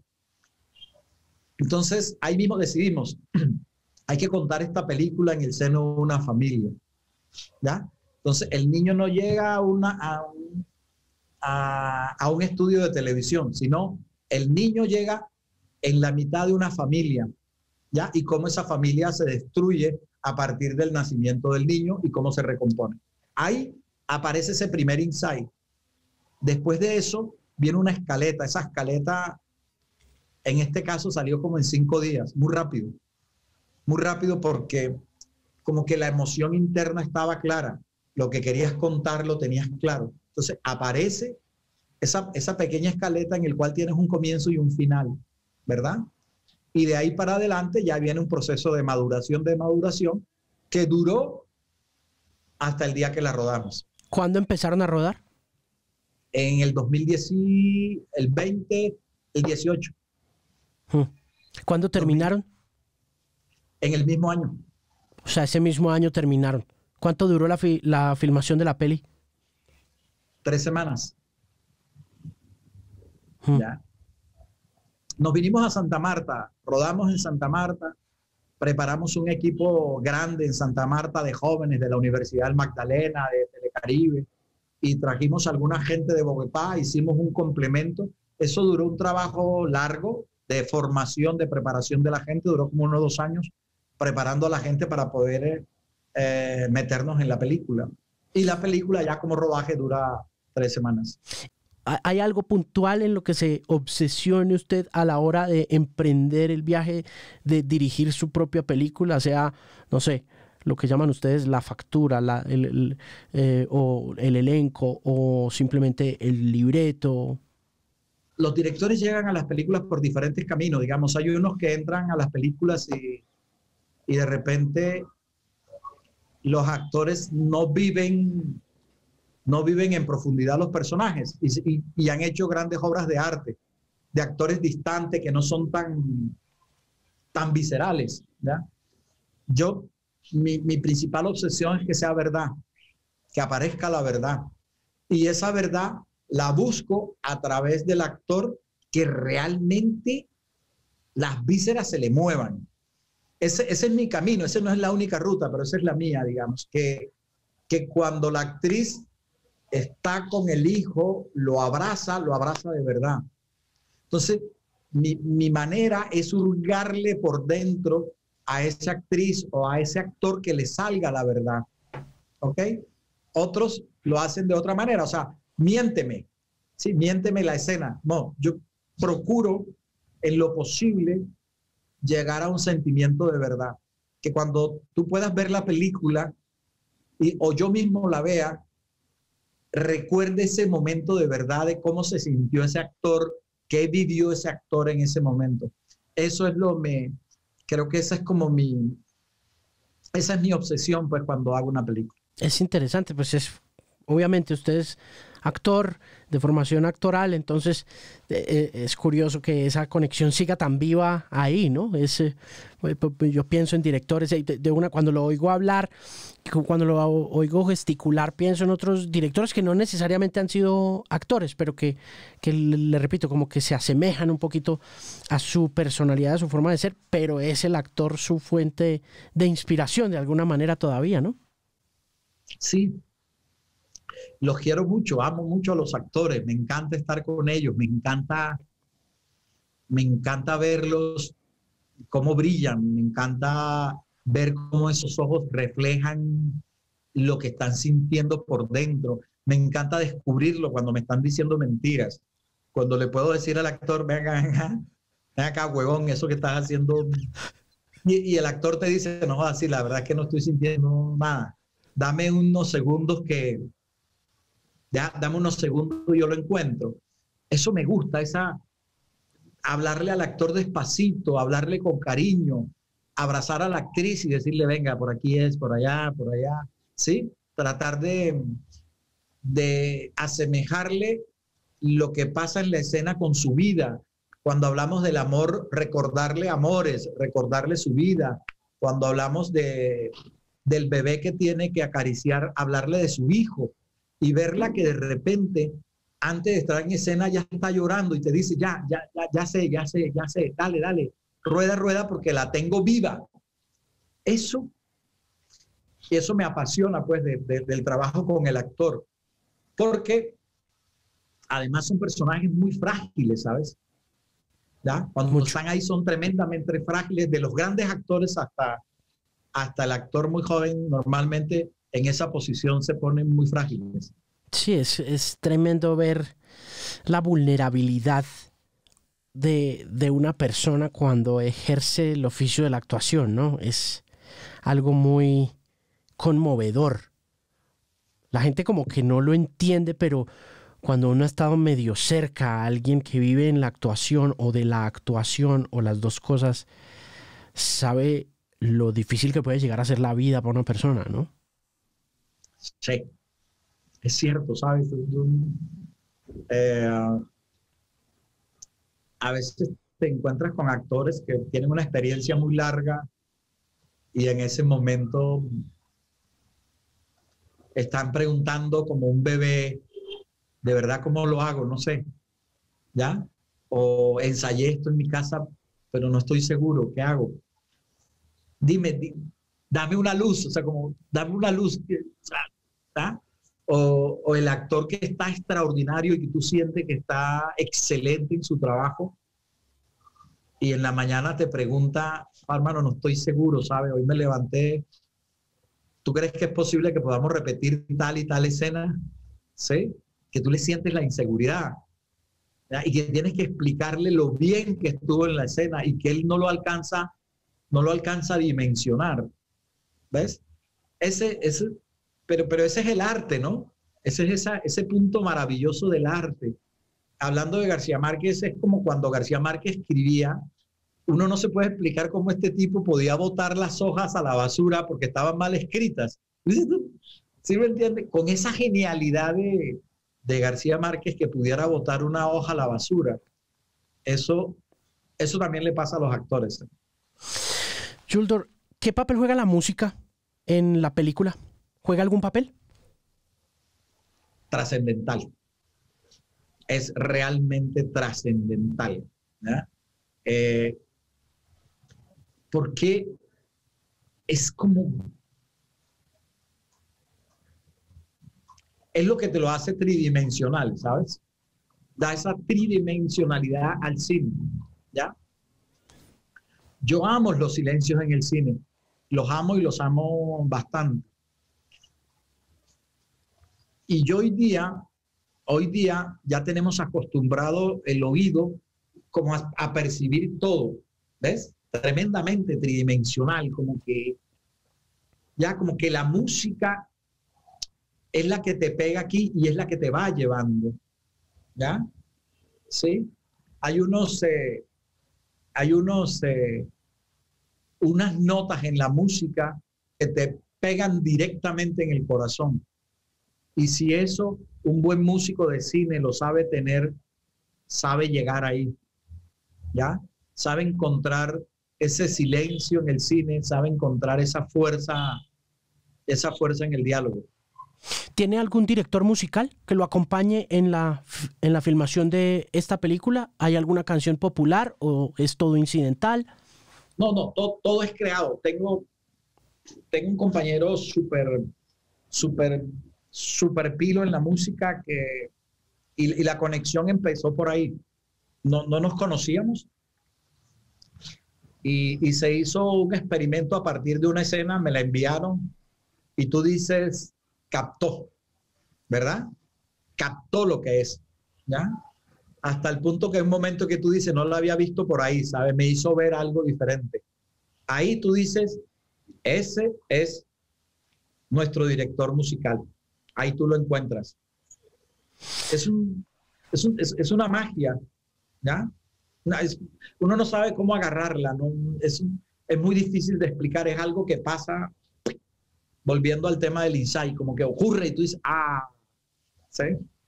[SPEAKER 2] Entonces, ahí mismo decidimos, hay que contar esta película en el seno de una familia, ¿ya? Entonces, el niño no llega a, una, a, un, a, a un estudio de televisión, sino el niño llega en la mitad de una familia, ¿ya? Y cómo esa familia se destruye a partir del nacimiento del niño y cómo se recompone. Ahí aparece ese primer insight. Después de eso viene una escaleta. Esa escaleta, en este caso, salió como en cinco días, muy rápido. Muy rápido porque como que la emoción interna estaba clara. Lo que querías contar lo tenías claro. Entonces aparece esa, esa pequeña escaleta en el cual tienes un comienzo y un final, ¿verdad? Y de ahí para adelante ya viene un proceso de maduración, de maduración, que duró hasta el día que la rodamos.
[SPEAKER 1] ¿Cuándo empezaron a rodar?
[SPEAKER 2] En el dos mil diez, el veinte, el dieciocho.
[SPEAKER 1] ¿Cuándo terminaron?
[SPEAKER 2] En el mismo año.
[SPEAKER 1] O sea, ese mismo año terminaron. ¿Cuánto duró la, fi la filmación de la peli?
[SPEAKER 2] Tres semanas.
[SPEAKER 1] Hmm.
[SPEAKER 2] ¿Ya? Nos vinimos a Santa Marta, rodamos en Santa Marta, preparamos un equipo grande en Santa Marta de jóvenes de la Universidad del Magdalena, de Telecaribe, y trajimos a alguna gente de Bogotá, hicimos un complemento. Eso duró un trabajo largo de formación, de preparación de la gente, duró como unos dos años preparando a la gente para poder eh, meternos en la película. Y la película ya como rodaje dura tres semanas.
[SPEAKER 1] ¿Hay algo puntual en lo que se obsesione usted a la hora de emprender el viaje de dirigir su propia película? Sea, no sé, lo que llaman ustedes la factura, la, el, el, eh, o el elenco, o simplemente el libreto.
[SPEAKER 2] Los directores llegan a las películas por diferentes caminos. Digamos, hay unos que entran a las películas y, y de repente los actores no viven... no viven en profundidad los personajes y, y, y han hecho grandes obras de arte, de actores distantes que no son tan, tan viscerales, ¿ya? Yo, mi, mi principal obsesión es que sea verdad, que aparezca la verdad. Y esa verdad la busco a través del actor, que realmente las vísceras se le muevan. Ese, ese es mi camino, ese no es la única ruta, pero esa es la mía, digamos, que, que cuando la actriz está con el hijo, lo abraza, lo abraza de verdad. Entonces, mi, mi manera es hurgarle por dentro a esa actriz o a ese actor que le salga la verdad. ¿Ok? Otros lo hacen de otra manera, o sea, miénteme, ¿sí? Miénteme la escena. No, yo procuro en lo posible llegar a un sentimiento de verdad. Que cuando tú puedas ver la película y, o yo mismo la vea, recuerde ese momento de verdad de cómo se sintió ese actor, qué vivió ese actor en ese momento. Eso es lo me, creo que esa es como mi, esa es mi obsesión pues cuando hago una película.
[SPEAKER 1] Es interesante, pues es, obviamente usted es actor de formación actoral, entonces eh, es curioso que esa conexión siga tan viva ahí, ¿no? Es, eh, yo pienso en directores, de, de una, cuando lo oigo hablar, cuando lo oigo gesticular, pienso en otros directores que no necesariamente han sido actores, pero que, que le, le repito, como que se asemejan un poquito a su personalidad, a su forma de ser, pero es el actor su fuente de inspiración de alguna manera todavía, ¿no?
[SPEAKER 2] Sí. Los quiero mucho, amo mucho a los actores, me encanta estar con ellos, me encanta, me encanta verlos, cómo brillan, me encanta ver cómo esos ojos reflejan lo que están sintiendo por dentro. Me encanta descubrirlo cuando me están diciendo mentiras, cuando le puedo decir al actor, ven acá, ven acá, ven acá, huevón, eso que estás haciendo. Y, y el actor te dice, no, así, la verdad es que no estoy sintiendo nada. Dame unos segundos que... Ya, dame unos segundos y yo lo encuentro. Eso me gusta, esa, hablarle al actor despacito, hablarle con cariño, abrazar a la actriz y decirle, venga, por aquí es, por allá, por allá. ¿Sí? Tratar de, de asemejarle lo que pasa en la escena con su vida. Cuando hablamos del amor, recordarle amores, recordarle su vida. Cuando hablamos de, del bebé que tiene que acariciar, hablarle de su hijo. Y verla que de repente, antes de estar en escena, ya está llorando y te dice, ya, ya, ya, ya sé, ya sé, ya sé, dale, dale, rueda, rueda, porque la tengo viva. Eso, eso me apasiona, pues, de, de, del trabajo con el actor, porque además son personajes muy frágiles, ¿sabes? ¿Ya? Cuando Mucho. están ahí son tremendamente frágiles, de los grandes actores hasta, hasta el actor muy joven, normalmente en esa posición se ponen muy frágiles.
[SPEAKER 1] Sí, es, es tremendo ver la vulnerabilidad de, de una persona cuando ejerce el oficio de la actuación, ¿no? Es algo muy conmovedor. La gente como que no lo entiende, pero cuando uno ha estado medio cerca a alguien que vive en la actuación o de la actuación o las dos cosas, sabe lo difícil que puede llegar a ser la vida para una persona, ¿no?
[SPEAKER 2] Sí, es cierto, ¿sabes? Eh, a veces te encuentras con actores que tienen una experiencia muy larga y en ese momento están preguntando como un bebé, ¿de verdad cómo lo hago? No sé, ¿ya? O ensayé esto en mi casa, pero no estoy seguro, ¿qué hago? Dime, di, dame una luz, o sea, como, dame una luz, ¿está? O, o el actor que está extraordinario y que tú sientes que está excelente en su trabajo y en la mañana te pregunta, "Ah, hermano, no estoy seguro, ¿sabes? Hoy me levanté, ¿tú crees que es posible que podamos repetir tal y tal escena?" ¿Sí? Que tú le sientes la inseguridad, ¿ya? Y que tienes que explicarle lo bien que estuvo en la escena y que él no lo alcanza, no lo alcanza a dimensionar, ¿ves? Ese, ese, pero, pero ese es el arte, ¿no? Ese es esa, ese punto maravilloso del arte. Hablando de García Márquez, es como cuando García Márquez escribía, uno no se puede explicar cómo este tipo podía botar las hojas a la basura porque estaban mal escritas. ¿Sí me entiendes? Con esa genialidad de, de García Márquez que pudiera botar una hoja a la basura. Eso, eso también le pasa a los actores.
[SPEAKER 1] Yuldor, ¿qué papel juega la música en la película? ¿Juega algún papel?
[SPEAKER 2] Trascendental. Es realmente trascendental. Eh, porque es como... Es lo que te lo hace tridimensional, ¿sabes? Da esa tridimensionalidad al cine, ¿ya? Yo amo los silencios en el cine. Los amo y los amo bastante. Y yo hoy día, hoy día ya tenemos acostumbrado el oído como a, a percibir todo, ¿ves? Tremendamente tridimensional, como que ya como que la música es la que te pega aquí y es la que te va llevando, ¿ya? Sí. Hay unos, eh, hay unos, eh, unas notas en la música que te pegan directamente en el corazón. Y si eso, un buen músico de cine lo sabe tener, sabe llegar ahí, ¿ya? Sabe encontrar ese silencio en el cine, sabe encontrar esa fuerza, esa fuerza en el diálogo.
[SPEAKER 1] ¿Tiene algún director musical que lo acompañe en la, en la filmación de esta película? ¿Hay alguna canción popular o es todo incidental?
[SPEAKER 2] No, no, todo, todo es creado. Tengo, tengo un compañero súper, súper, súper pilo en la música que, y, y la conexión empezó por ahí. No, no nos conocíamos y, y se hizo un experimento a partir de una escena, me la enviaron y tú dices, captó, ¿verdad? Captó lo que es, ¿ya? Hasta el punto que hay un momento que tú dices, no lo había visto por ahí, ¿sabes? Me hizo ver algo diferente. Ahí tú dices, ese es nuestro director musical. Ahí tú lo encuentras. Es, un, es, un, es, es una magia, ¿ya? Una, es, uno no sabe cómo agarrarla, ¿no? Es, es muy difícil de explicar, es algo que pasa, volviendo al tema del insight, como que ocurre y tú dices, ah, ¿sí?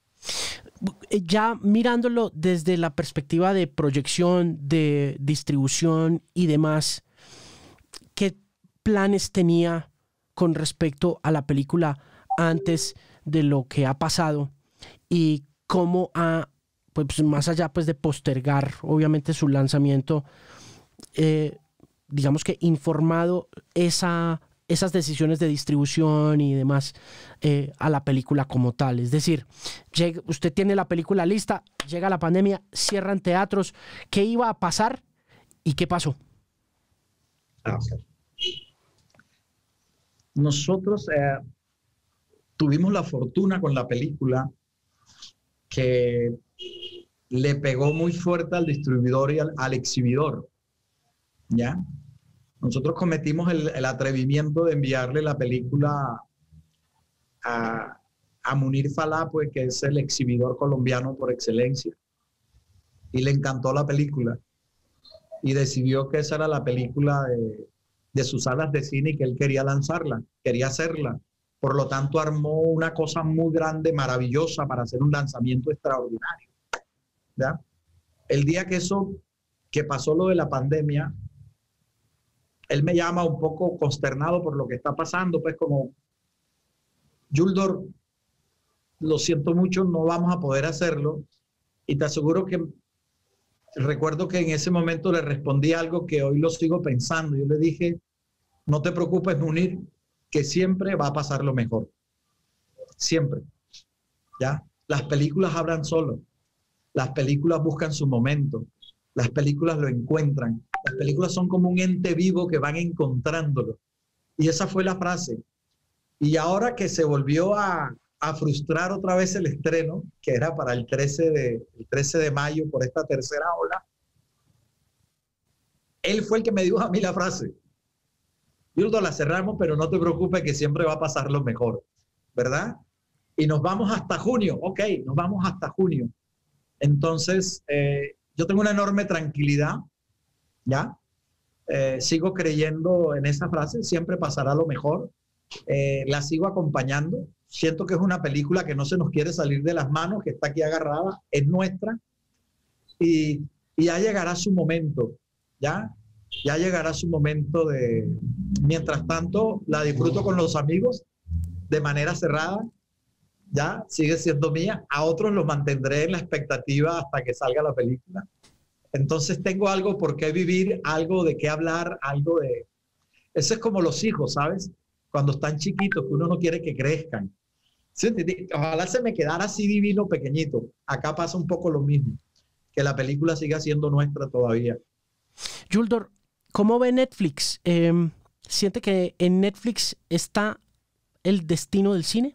[SPEAKER 1] Ya mirándolo desde la perspectiva de proyección, de distribución y demás, ¿qué planes tenía con respecto a la película antes de lo que ha pasado? Y cómo ha, pues más allá pues de postergar obviamente su lanzamiento, eh, digamos que informado esa, esas decisiones de distribución y demás eh, a la película como tal. Es decir, llega, usted tiene la película lista, llega la pandemia, cierran teatros. ¿Qué iba a pasar y qué pasó?
[SPEAKER 2] Ah, okay. Nosotros eh, tuvimos la fortuna con la película que le pegó muy fuerte al distribuidor y al, al exhibidor, ¿ya? Nosotros cometimos el, el atrevimiento de enviarle la película a, a Munir Falá, pues, que es el exhibidor colombiano por excelencia, y le encantó la película y decidió que esa era la película de, de sus salas de cine y que él quería lanzarla, quería hacerla. Por lo tanto, armó una cosa muy grande, maravillosa, para hacer un lanzamiento extraordinario, ¿ya? El día que eso, que pasó lo de la pandemia, él me llama un poco consternado por lo que está pasando, pues como, Yuldor, lo siento mucho, no vamos a poder hacerlo. Y te aseguro que recuerdo que en ese momento le respondí algo que hoy lo sigo pensando. Yo le dije, no te preocupes, Munir, que siempre va a pasar lo mejor. Siempre. ¿Ya? Las películas hablan solo. Las películas buscan su momento. Las películas lo encuentran. Las películas son como un ente vivo que van encontrándolo. Y esa fue la frase. Y ahora que se volvió a, a frustrar otra vez el estreno, que era para el trece de, el trece de mayo por esta tercera ola, él fue el que me dijo a mí la frase. Yuldor, la cerramos, pero no te preocupes que siempre va a pasar lo mejor, ¿verdad? Y nos vamos hasta junio. Ok, nos vamos hasta junio. Entonces, eh, yo tengo una enorme tranquilidad, ¿ya? Eh, sigo creyendo en esa frase, siempre pasará lo mejor. Eh, la sigo acompañando. Siento que es una película que no se nos quiere salir de las manos, que está aquí agarrada, es nuestra. Y, y ya llegará su momento, ¿ya? Ya llegará su momento de... Mientras tanto, la disfruto con los amigos de manera cerrada, ya sigue siendo mía. A otros los mantendré en la expectativa hasta que salga la película. Entonces tengo algo por qué vivir, algo de qué hablar, algo de... Eso es como los hijos, ¿sabes? Cuando están chiquitos, que uno no quiere que crezcan. ¿Sí? Ojalá se me quedara así divino, pequeñito. Acá pasa un poco lo mismo, que la película siga siendo nuestra todavía.
[SPEAKER 1] Yuldor, ¿cómo ve Netflix? Eh, ¿Siente que en Netflix está el destino del cine?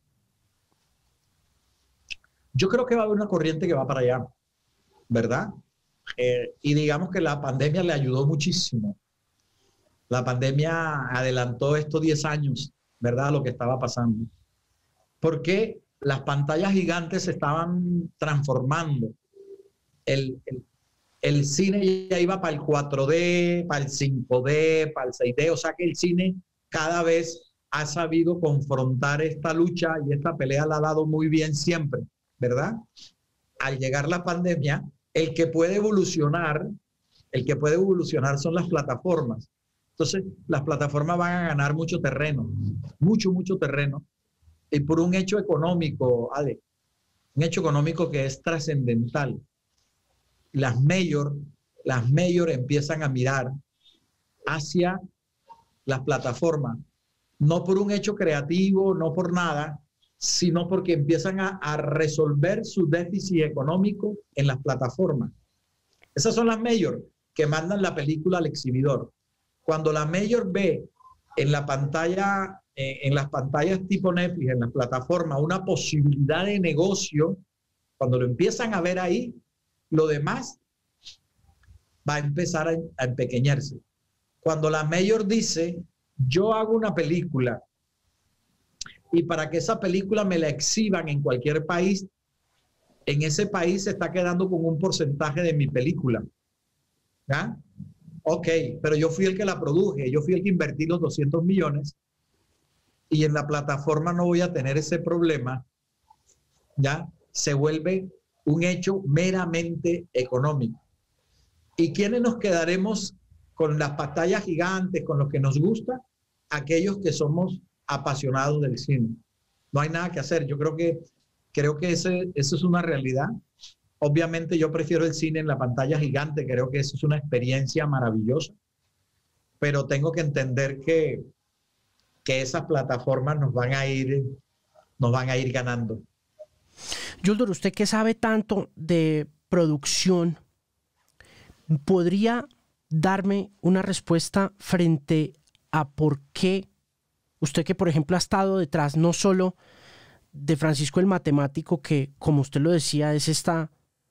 [SPEAKER 2] Yo creo que va a haber una corriente que va para allá, ¿verdad? Eh, y digamos que la pandemia le ayudó muchísimo. La pandemia adelantó estos diez años, ¿verdad? Lo que estaba pasando. Porque las pantallas gigantes se estaban transformando. El, el, el cine ya iba para el cuatro D, para el cinco D, para el seis D. O sea que el cine cada vez ha sabido confrontar esta lucha y esta pelea la ha dado muy bien siempre, ¿verdad? Al llegar la pandemia, el que puede evolucionar, el que puede evolucionar son las plataformas. Entonces, las plataformas van a ganar mucho terreno, mucho, mucho terreno. Y por un hecho económico, Ale, un hecho económico que es trascendental. Las mayor, las mayor empiezan a mirar hacia las plataformas, no por un hecho creativo, no por nada, sino porque empiezan a, a resolver su déficit económico en las plataformas. Esas son las mayor que mandan la película al exhibidor. Cuando la mayor ve en la pantalla, eh, en las pantallas tipo Netflix, en las plataformas, una posibilidad de negocio, cuando lo empiezan a ver ahí, lo demás va a empezar a, a empequeñarse. Cuando la mayor dice, yo hago una película y para que esa película me la exhiban en cualquier país, en ese país se está quedando con un porcentaje de mi película. ¿Ya? Ok, pero yo fui el que la produje, yo fui el que invertí los doscientos millones y en la plataforma no voy a tener ese problema, ¿ya? Se vuelve un hecho meramente económico. ¿Y quiénes nos quedaremos con las pantallas gigantes, con los que nos gusta? Aquellos que somos apasionados del cine. No hay nada que hacer. Yo creo que, creo que ese, eso es una realidad. Obviamente yo prefiero el cine en la pantalla gigante, creo que eso es una experiencia maravillosa, pero tengo que entender que, que esas plataformas nos van a ir, nos van a ir ganando.
[SPEAKER 1] Yuldor, usted que sabe tanto de producción, ¿podría darme una respuesta frente a por qué usted, que por ejemplo ha estado detrás no solo de Francisco el Matemático, que como usted lo decía es esta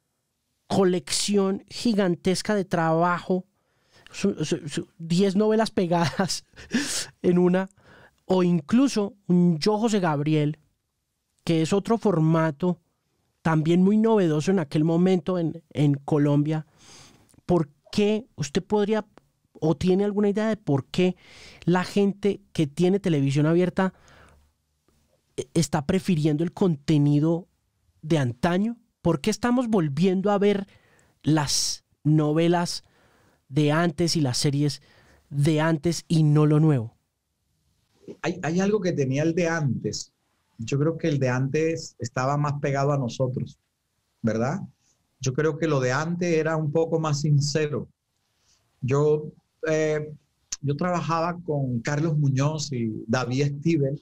[SPEAKER 1] colección gigantesca de trabajo, diez novelas pegadas en una, o incluso un Yo José Gabriel, que es otro formato también muy novedoso en aquel momento en, en Colombia. ¿Por qué usted podría o tiene alguna idea de por qué la gente que tiene televisión abierta está prefiriendo el contenido de antaño? ¿Por qué estamos volviendo a ver las novelas de antes y las series de antes y no lo nuevo?
[SPEAKER 2] Hay, hay algo que tenía el de antes. Yo creo que el de antes estaba más pegado a nosotros, ¿verdad? Yo creo que lo de antes era un poco más sincero. Yo, eh, yo trabajaba con Carlos Muñoz y David Stivel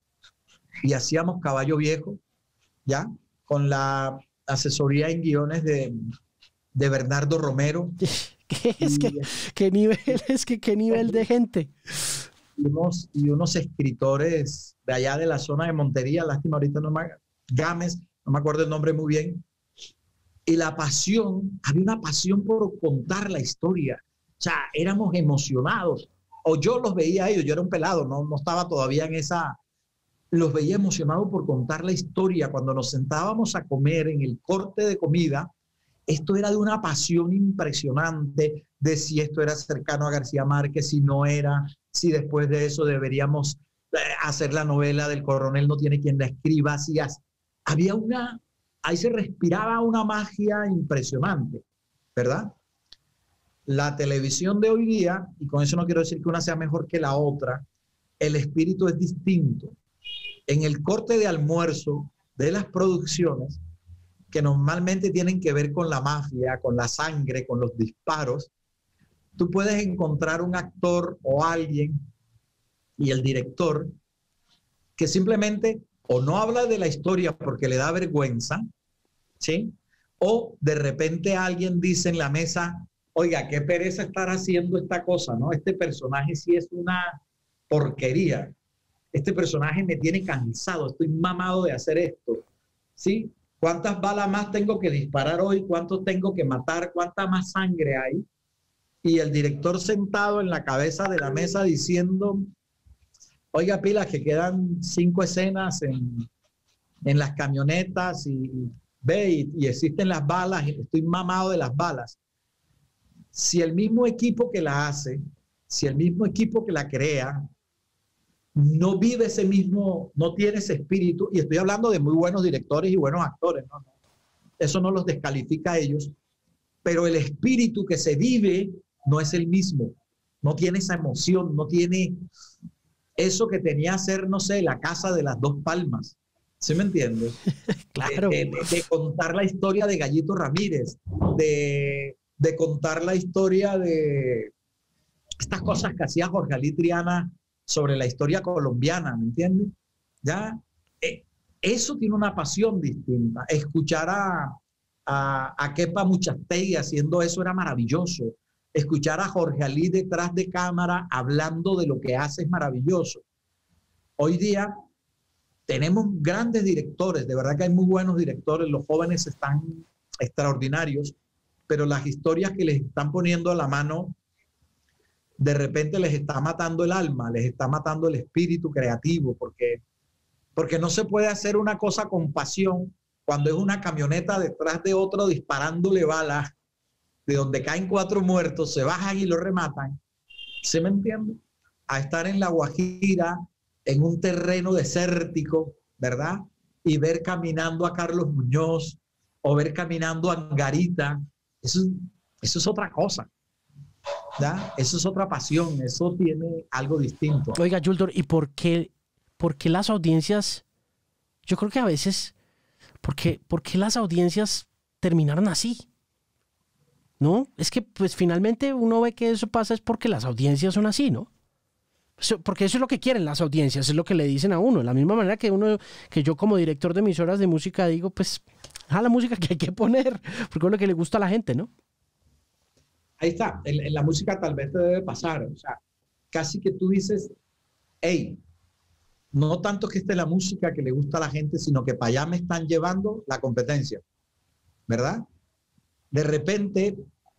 [SPEAKER 2] y hacíamos Caballo Viejo, ¿ya? Con la asesoría en guiones de, de Bernardo Romero.
[SPEAKER 1] ¿Qué es que, qué nivel es que qué nivel de gente?
[SPEAKER 2] Y unos, y unos escritores de allá de la zona de Montería, lástima ahorita no me, Gámez, no me acuerdo el nombre muy bien. Y la pasión, había una pasión por contar la historia. O sea, éramos emocionados. O yo los veía a ellos, yo era un pelado, no, no estaba todavía en esa... Los veía emocionados por contar la historia. Cuando nos sentábamos a comer en el corte de comida, esto era de una pasión impresionante, de si esto era cercano a García Márquez, si no era, si después de eso deberíamos hacer la novela del coronel no tiene quien la escriba. Si había una, ahí se respiraba una magia impresionante, ¿verdad? La televisión de hoy día, y con eso no quiero decir que una sea mejor que la otra, el espíritu es distinto. En el corte de almuerzo de las producciones, que normalmente tienen que ver con la mafia, con la sangre, con los disparos, tú puedes encontrar un actor o alguien y el director que simplemente o no habla de la historia porque le da vergüenza, ¿sí? O de repente alguien dice en la mesa, oiga, qué pereza estar haciendo esta cosa, ¿no? Este personaje sí es una porquería. Este personaje me tiene cansado, estoy mamado de hacer esto, ¿sí? ¿Cuántas balas más tengo que disparar hoy? ¿Cuántos tengo que matar? ¿Cuánta más sangre hay? Y el director sentado en la cabeza de la mesa diciendo, oiga, pilas, que quedan cinco escenas en, en las camionetas y, y ve, y, y existen las balas, y estoy mamado de las balas. Si el mismo equipo que la hace, si el mismo equipo que la crea, no vive ese mismo, no tiene ese espíritu, y estoy hablando de muy buenos directores y buenos actores, ¿no? Eso no los descalifica a ellos, pero el espíritu que se vive no es el mismo, no tiene esa emoción, no tiene eso que tenía ser, no sé, La Casa de las Dos Palmas, ¿sí me entiendes?
[SPEAKER 1] Claro.
[SPEAKER 2] De, de, de contar la historia de Gallito Ramírez, de, de contar la historia de estas cosas que hacía Jorge Alí Triana sobre la historia colombiana, ¿me entiendes? Ya, eh, eso tiene una pasión distinta. Escuchar a, a, a Kepa Muchastegui haciendo eso era maravilloso. Escuchar a Jorge Alí detrás de cámara hablando de lo que hace es maravilloso. Hoy día tenemos grandes directores, de verdad que hay muy buenos directores, los jóvenes están extraordinarios, pero las historias que les están poniendo a la mano de repente les está matando el alma, les está matando el espíritu creativo, porque, porque no se puede hacer una cosa con pasión cuando es una camioneta detrás de otro disparándole balas, de donde caen cuatro muertos, se bajan y lo rematan. ¿Se me entiende? A estar en La Guajira, en un terreno desértico, ¿verdad? Y ver caminando a Carlos Muñoz o ver caminando a Angarita, eso, eso es otra cosa. ¿Ya? Eso es otra pasión, eso tiene algo distinto.
[SPEAKER 1] Oiga, Yuldor, ¿y por qué, por qué las audiencias, yo creo que a veces, ¿por qué, por qué las audiencias terminaron así? ¿No? Es que pues finalmente uno ve que eso pasa es porque las audiencias son así, ¿no? Porque eso es lo que quieren las audiencias, es lo que le dicen a uno. De la misma manera que uno, que yo como director de emisoras de música digo, pues, a la música que hay que poner, porque es lo que le gusta a la gente, ¿no?
[SPEAKER 2] Ahí está, en, en la música tal vez te debe pasar, o sea, casi que tú dices, hey, no tanto que esté la música que le gusta a la gente, sino que para allá me están llevando la competencia, ¿verdad? De repente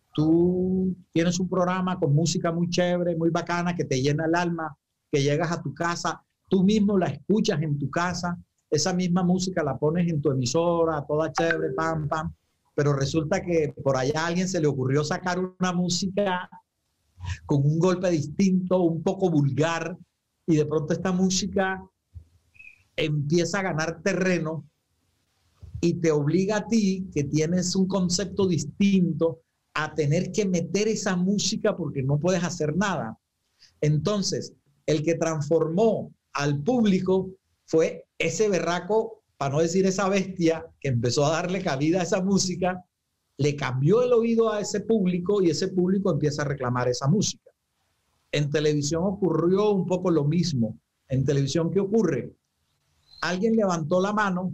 [SPEAKER 2] tú tienes un programa con música muy chévere, muy bacana, que te llena el alma, que llegas a tu casa, tú mismo la escuchas en tu casa, esa misma música la pones en tu emisora, toda chévere, pam, pam, pero resulta que por allá a alguien se le ocurrió sacar una música con un golpe distinto, un poco vulgar, y de pronto esta música empieza a ganar terreno y te obliga a ti, que tienes un concepto distinto, a tener que meter esa música porque no puedes hacer nada. Entonces, el que transformó al público fue ese berraco, para no decir esa bestia, que empezó a darle cabida a esa música, le cambió el oído a ese público y ese público empieza a reclamar esa música. En televisión ocurrió un poco lo mismo. En televisión, ¿qué ocurre? Alguien levantó la mano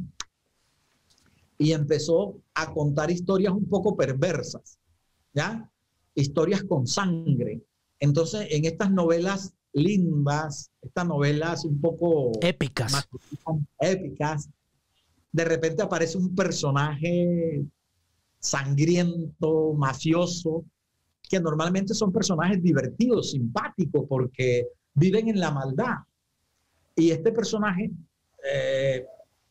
[SPEAKER 2] y empezó a contar historias un poco perversas, ¿ya? Historias con sangre. Entonces, en estas novelas lindas, estas novelas un poco
[SPEAKER 1] épicas,
[SPEAKER 2] más épicas, de repente aparece un personaje sangriento, mafioso, que normalmente son personajes divertidos, simpáticos, porque viven en la maldad. Y este personaje eh,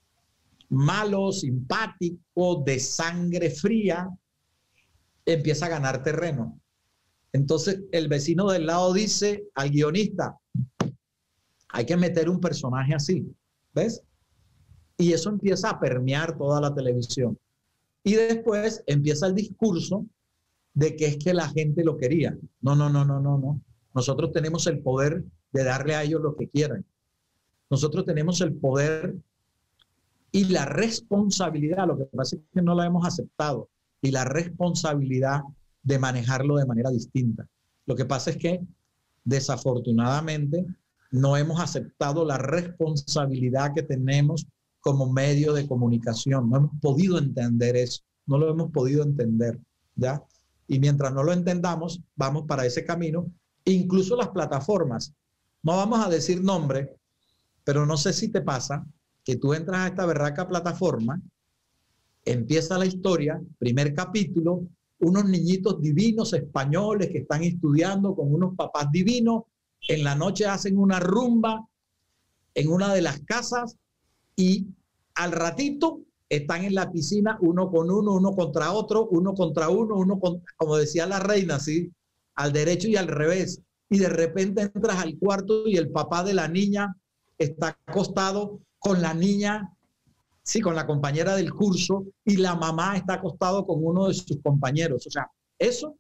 [SPEAKER 2] malo, simpático, de sangre fría, empieza a ganar terreno. Entonces el vecino del lado dice al guionista, hay que meter un personaje así, ¿ves? Y eso empieza a permear toda la televisión. Y después empieza el discurso de que es que la gente lo quería. No, no, no, no, no, no. Nosotros tenemos el poder de darle a ellos lo que quieran. Nosotros tenemos el poder y la responsabilidad, lo que pasa es que no la hemos aceptado, y la responsabilidad de manejarlo de manera distinta. Lo que pasa es que desafortunadamente no hemos aceptado la responsabilidad que tenemos como medio de comunicación. No hemos podido entender eso, no lo hemos podido entender, ¿ya? Y mientras no lo entendamos, vamos para ese camino. Incluso las plataformas, no vamos a decir nombre, pero no sé si te pasa que tú entras a esta berraca plataforma, empieza la historia, primer capítulo, unos niñitos divinos españoles que están estudiando con unos papás divinos, en la noche hacen una rumba en una de las casas y al ratito están en la piscina uno con uno, uno contra otro, uno contra uno, uno con, como decía la reina, ¿sí? Al derecho y al revés. Y de repente entras al cuarto y el papá de la niña está acostado con la niña, sí, con la compañera del curso, y la mamá está acostado con uno de sus compañeros. O sea, eso,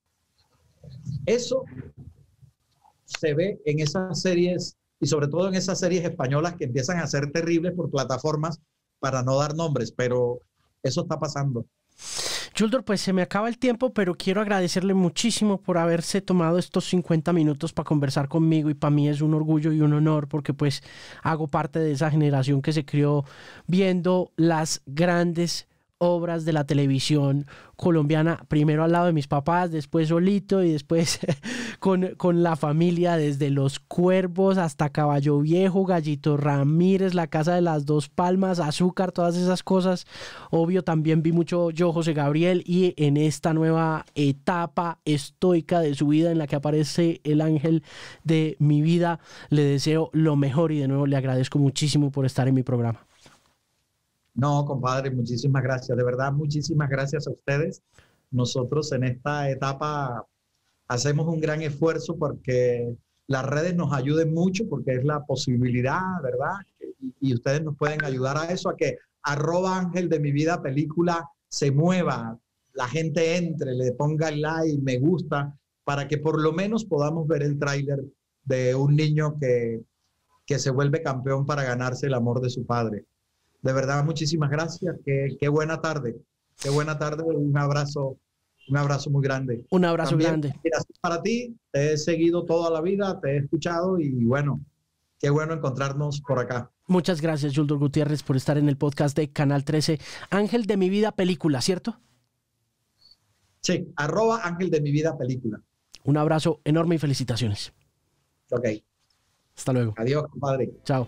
[SPEAKER 2] eso se ve en esas series, y sobre todo en esas series españolas que empiezan a ser terribles por plataformas, para no dar nombres, pero eso está pasando.
[SPEAKER 1] Yuldor, pues se me acaba el tiempo, pero quiero agradecerle muchísimo por haberse tomado estos cincuenta minutos para conversar conmigo, y para mí es un orgullo y un honor porque pues hago parte de esa generación que se crió viendo las grandes obras de la televisión colombiana, primero al lado de mis papás, después solito y después con, con la familia, desde Los Cuervos hasta Caballo Viejo, Gallito Ramírez, La Casa de las Dos Palmas, Azúcar, todas esas cosas. Obvio, también vi mucho Yo, José Gabriel, y en esta nueva etapa estoica de su vida en la que aparece el ángel de mi vida, le deseo lo mejor y de nuevo le agradezco muchísimo por estar en mi programa.
[SPEAKER 2] No, compadre, muchísimas gracias. De verdad, muchísimas gracias a ustedes. Nosotros en esta etapa hacemos un gran esfuerzo porque las redes nos ayuden mucho, porque es la posibilidad, ¿verdad? Y, y ustedes nos pueden ayudar a eso, a que arroba Ángel de mi vida película se mueva, la gente entre, le ponga el like, me gusta, para que por lo menos podamos ver el tráiler de un niño que, que se vuelve campeón para ganarse el amor de su padre. De verdad, muchísimas gracias. Qué, qué buena tarde. Qué buena tarde. Un abrazo, un abrazo muy grande.
[SPEAKER 1] Un abrazo También, grande.
[SPEAKER 2] Gracias para ti. Te he seguido toda la vida, te he escuchado y bueno, qué bueno encontrarnos por acá.
[SPEAKER 1] Muchas gracias, Yuldor Gutiérrez, por estar en el podcast de Canal trece. Ángel de mi vida película, ¿cierto?
[SPEAKER 2] Sí, arroba Ángel de mi vida película.
[SPEAKER 1] Un abrazo enorme y felicitaciones.
[SPEAKER 2] Ok.
[SPEAKER 1] Hasta luego.
[SPEAKER 2] Adiós, compadre.
[SPEAKER 1] Chao.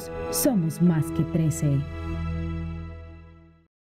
[SPEAKER 3] juntos somos más que trece.